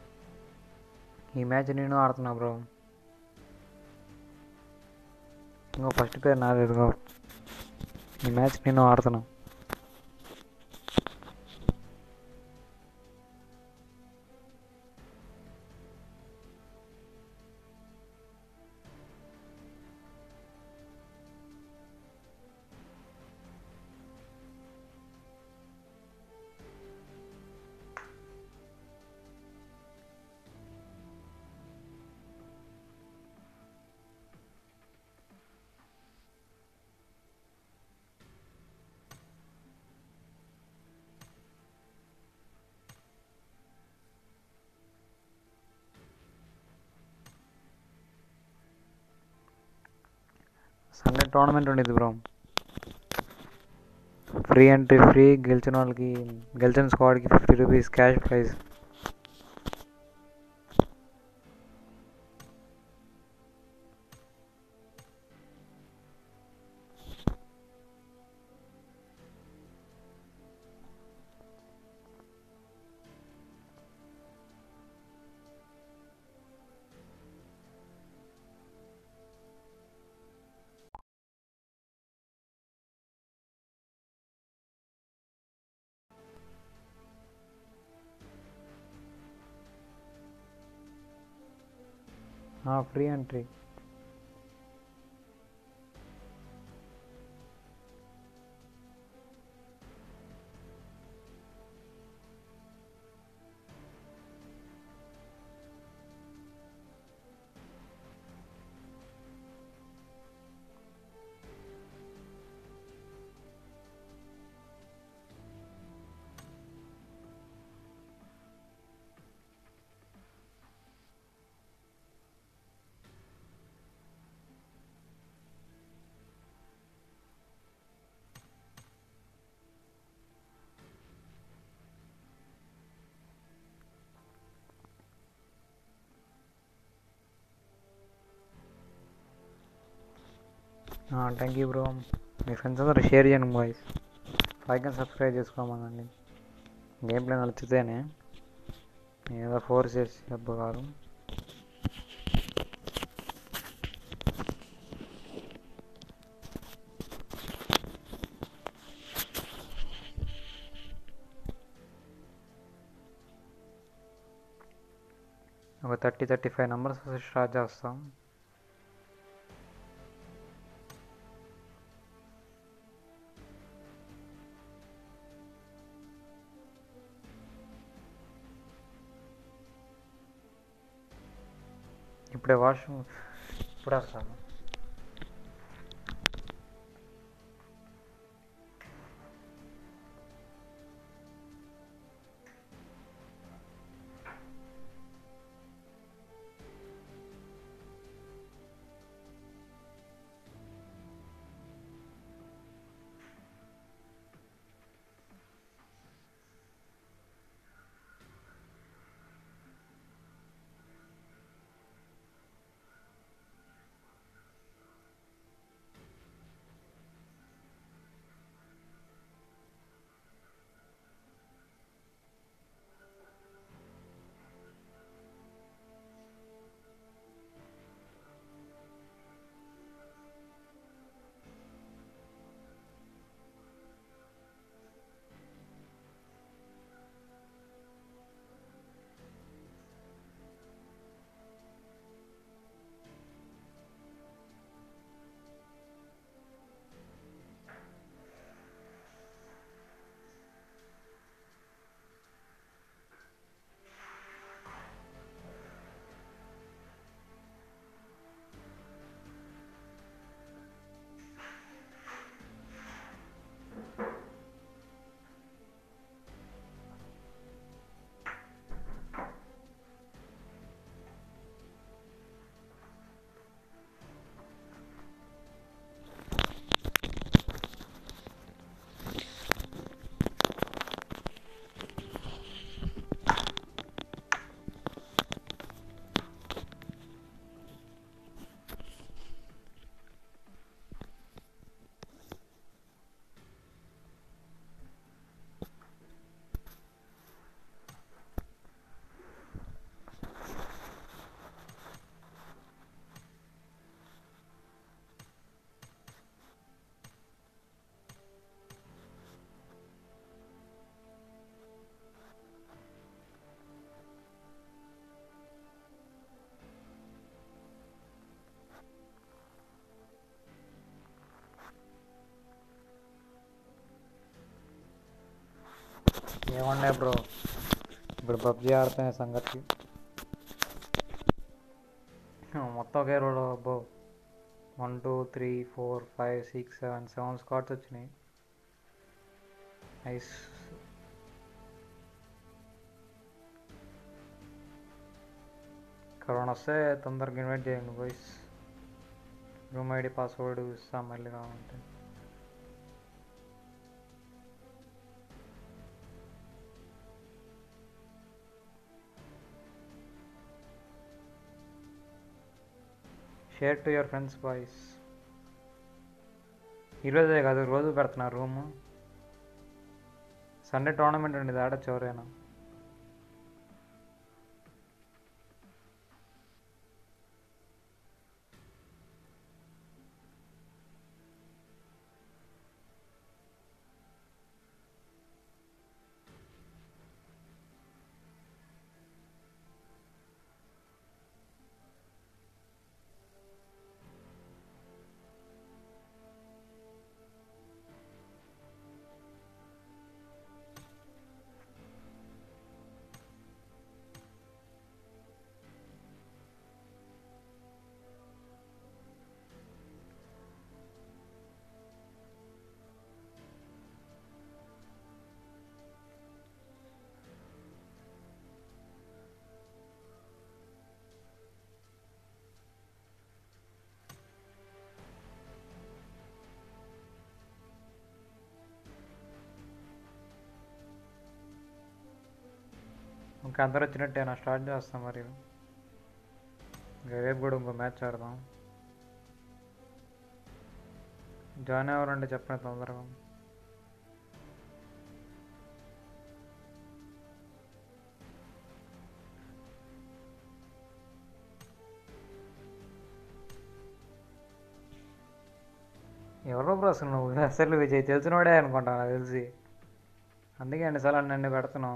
ఈ మ్యాచ్ నేను ఆడుతున్నా బ్రో. ఇంకో ఫస్ట్ పేరు నాది ఇదిగో. ఈ మ్యాచ్ నేను ఆడుతున్నా. సండే టోర్నమెంట్ ఉండేది బ్రో. ఫ్రీ ఎంట్రీ ఫ్రీ, గెలిచిన వాళ్ళకి గెలిచిన స్క్వాడ్కి fifty rupees cash prize. Free entry. Thank you bro. మీ ఫ్రెండ్స్ అందరూ షేర్ చేయండి బాయ్స్. లైక్ అండ్ సబ్స్క్రైబ్ చేసుకోమనండి. గేమ్ ప్లే నచ్చితేనే, ఏదో ఫోర్స్ చేసి చెప్పు కాదు. ఒక thirty thirty five numbers start చేస్తాం. ఇప్పుడే వాష్రూమ్ ఇప్పుడు వస్తాను. ఏమన్నా బ్రో ఇప్పుడు పబ్జీ ఆడుతున్న సంగతి మొత్తం ఒకే రోడ్ అబ్బో one two three four five six seven seven squads వచ్చినాయి. నైస్. కరోనా వస్తే తొందరగా ఇన్వైట్ చేయండి బాయ్స్. రూమ్ ఐడి పాస్వర్డ్ ఇస్తాం మళ్ళీ కావాలంటే. Share to your friends boys. ఈరోజే కాదు రోజు పెడుతున్నారు రూము. సండే టోర్నమెంట్ ఉండేది ఆడచ్చు ఎవరైనా. ఇంకా అందరు వచ్చినట్టేనా స్టార్ట్ చేస్తాం మరి. ఇంకా రేపు కూడా ఇంకో మ్యాచ్ ఆడదాం. జాయిన్ అవ్వాలంటే చెప్పండి తొందరగా. ఎవరో బ్రో అసలు నువ్వు అసలు విజయ్ తెలిసినవాడే అనుకుంటా నాకు తెలిసి. అందుకే అన్నిసార్లు అన్నీ పెడుతున్నావు.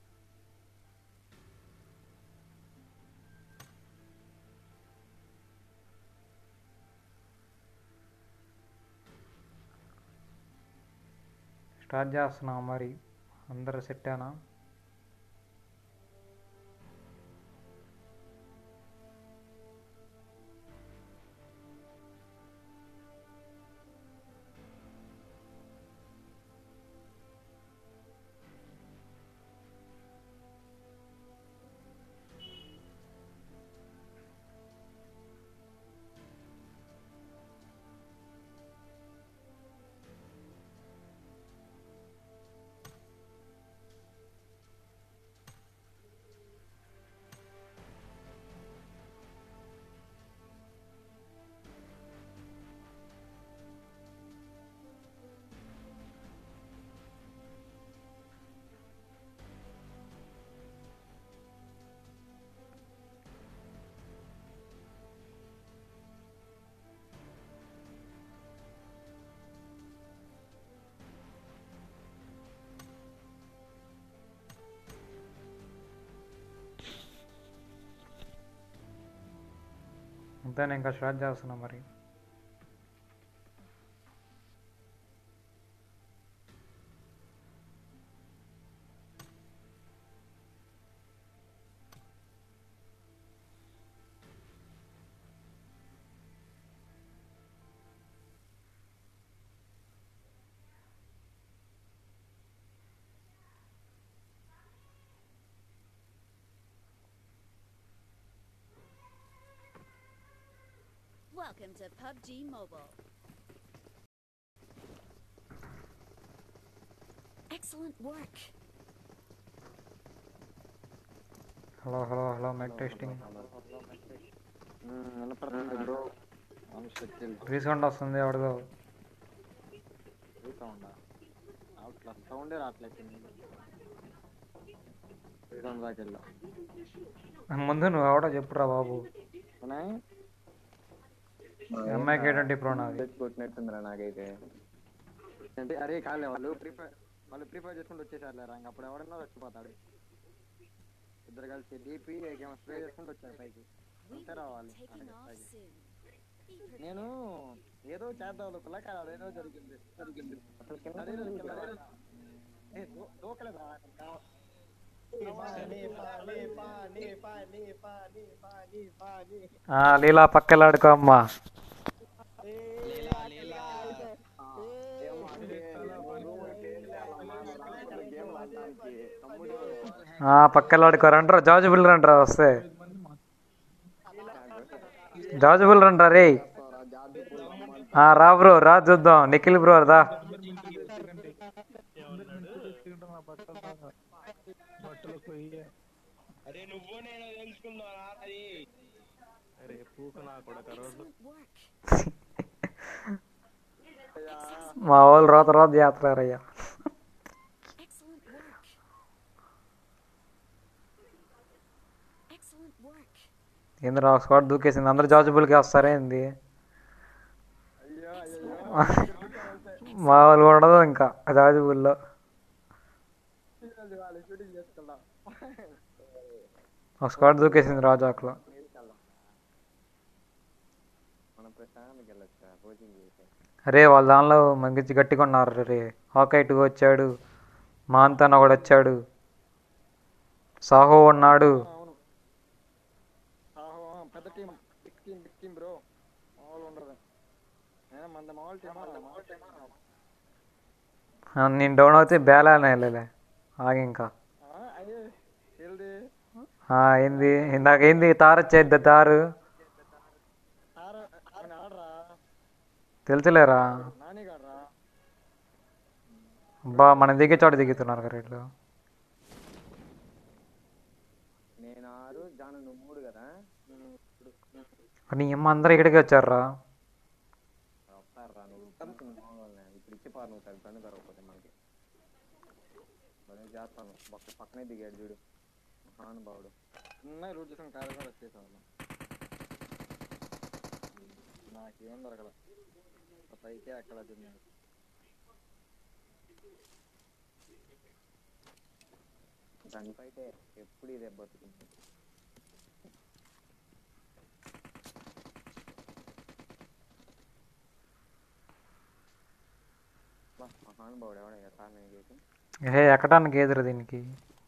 స్టార్ట్ చేస్తున్నాం మరి. అందరూ సెట్టేనా? అంతేనా? ఇంకా స్టార్ట్ చేస్తున్నాం మరి. Welcome to P U B G Mobile. Excellent work. Hello hello hello mike testing. Resound వస్తుంది ఎవరిదో. ముందు నువ్వు ఎవడో చెప్పురా బాబు. ఎంఐ కే ట్వంటీ ప్రో నాది. కొట్టినట్టుందిరా నాకైతే. అంటే అరే కాలే వాళ్ళు ప్రిఫర్ వాళ్ళు ప్రిఫర్ చేసుకుంటూ వచ్చేసారు లేరా. ఇంకా అప్పుడు ఎవడన్నా చచ్చిపోతాడు. ఇద్దరు కలిసి డీపీ స్ప్రే చేసుకుంటూ వచ్చారు పైకి. అంతే రావాలి. నేను ఏదో చేద్దాం లోపల అదేదో జరిగింది జరిగింది అసలు కింద దూకలే ఆ, లీలా పక్కలాడుకో అమ్మా. ఆ, పక్కలాడుకో. రండ్రా జాజుబుల్ రండ్రా వస్తే. జాజుబుల్ రండ్రా రే. రా బ్రో రా చూద్దాం. నిఖిల్ బ్రో రా. మా వాళ్ళు రాత రాత చేస్తారయ్యా. ఏంద్రా స్క్వాడ్ దూకేసింది. అందరు జాజుబుల్కి వస్తారే ఏంది? మా వాళ్ళు ఉండదు ఇంకా జాజుబుల్లో. ఒక స్క్వాడ్ దూకేసింది రాజాక్లో. అరే వాళ్ళ దానిలో మంచి గట్టిగా ఉన్నారు రే. హాకైట్ వచ్చాడు, మాంతన్ ఒకడు వచ్చాడు, సాహో ఉన్నాడు. నేను డౌన్ అవుతే బేలానే వెళ్ళలే ఆగి. ఇంకా ఏంది ఇందాక ఏంది తారు వచ్చేద్దా? తారు తెలుసులేరా. బా మనం దిగే చోట దిగుతున్నారు కదా ఇట్లు. నీ అమ్మ అందరూ ఇక్కడికి వచ్చారా? పక్కనే దిగాడు చూడు మహానుభావుడు. రూట్ చేసుకుని కారు కూడా వచ్చేసాను. నాకేం దొరకల పైకే అక్కడ తిన్నాడు. దానిపైతే ఎప్పుడు ఇదే బతుకుంది. మహానుభావుడు ఎవడయ్యా కారణం చేసి? హే ఎక్కడానికి ఎదురు దీనికి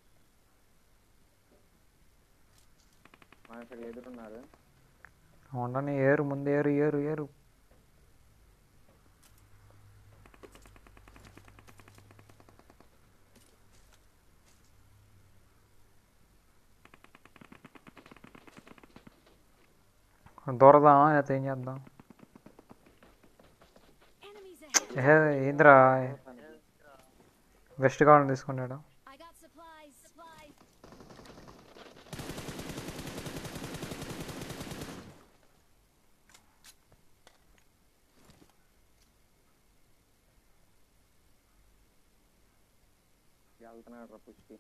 మనుషులు ఎదురున్నారు. ఉండని ఏరు ముందు ఏరు ఏరు ఏరు. దూరదామా అయితే ఏం చేద్దాం? హే ఏంద్రా వెస్ట్ కావాలని తీసుకున్నాడు. వెళ్తున్నాడు రా పుష్టి.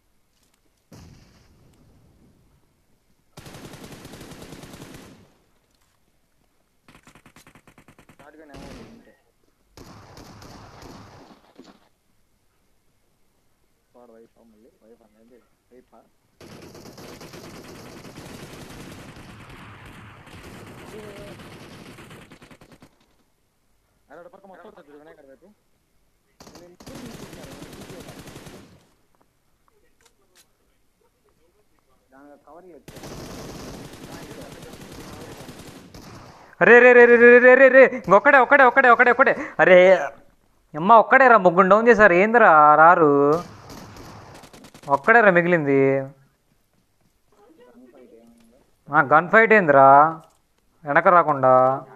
వైఫ్ మళ్ళీ వైఫ్ అనేది వైఫ్ అక్కడ పక్క మొత్తం వచ్చి వినాయకుడు వైపు కవర్ చేయొచ్చు. అరే రే రే రే రే రే రే ఒక్కడే ఒక్కడే ఒక్కడే ఒక్కడే ఒక్కడే అరే అమ్మ ఒక్కడే రా. ముగ్గురు డౌన్ చేశారు. ఏందిరా రారు? ఒక్కడే రా మిగిలింది. గన్ ఫైట్ ఏందిరా వెనక రాకుండా?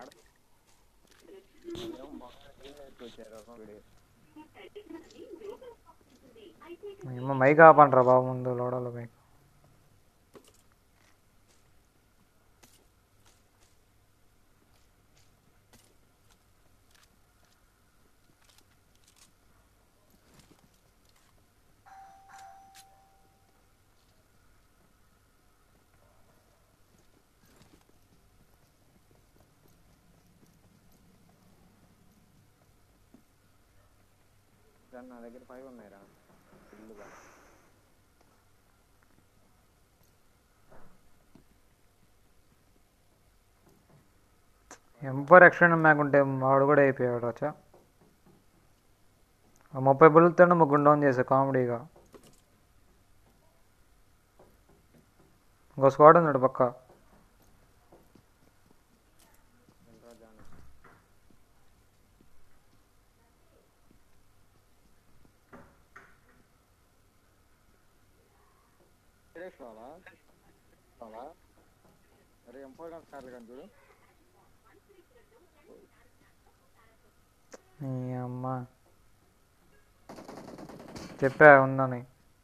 మైక్ ఆపండి రా బాబు ముందు లోడలో మైక్. నా దగ్గర ఫైవ్ ఉన్నాయిరా ఫుల్గా. ఎంపర్ ఎక్స్టెండ్ మ్యాక్ ఉంటే వాడు కూడా అయిపోయాడు వచ్చా. ముప్పై బుల్లెట్తో ముగ్గురు డౌన్ చేసా కామెడీగా. ఇంకో స్క్వాడ్ ఉన్నాడు పక్క. అరే ఇంపార్టెంట్ కార్లు కానీ చూడు. నీ అమ్మ చెప్పా ఉందని.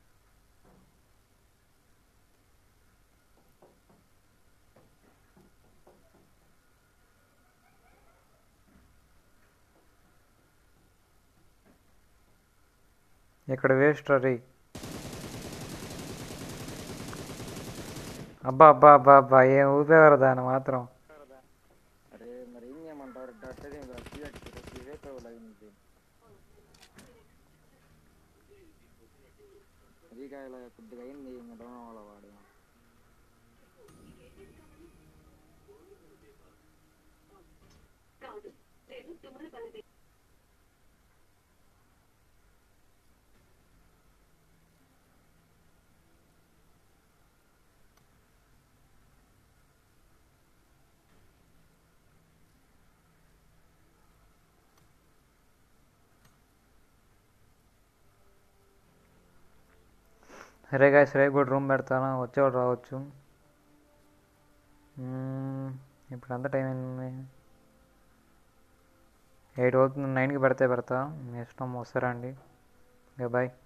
ఇక్కడ వేస్ట్ రీ. అబ్బా అబ్బా అబ్బా అబ్బా ఏం ఊపేవారు దాన్ని మాత్రం. అరే మరి ఏం చేయమంటారు రీకాయల కొద్దిగా అయింది ఇంకా డౌన్ వాళ్ళ వాడు. సరే గాయస్ రేపు కూడా రూమ్ పెడతాను, వచ్చేవాడు రావచ్చు. ఇప్పుడు అంత టైం అయింది, ఎయిట్ అవుతుంది. నైన్కి పెడితే పెడతా, మీ ఇష్టం. వస్తారా అండి? బాయ్.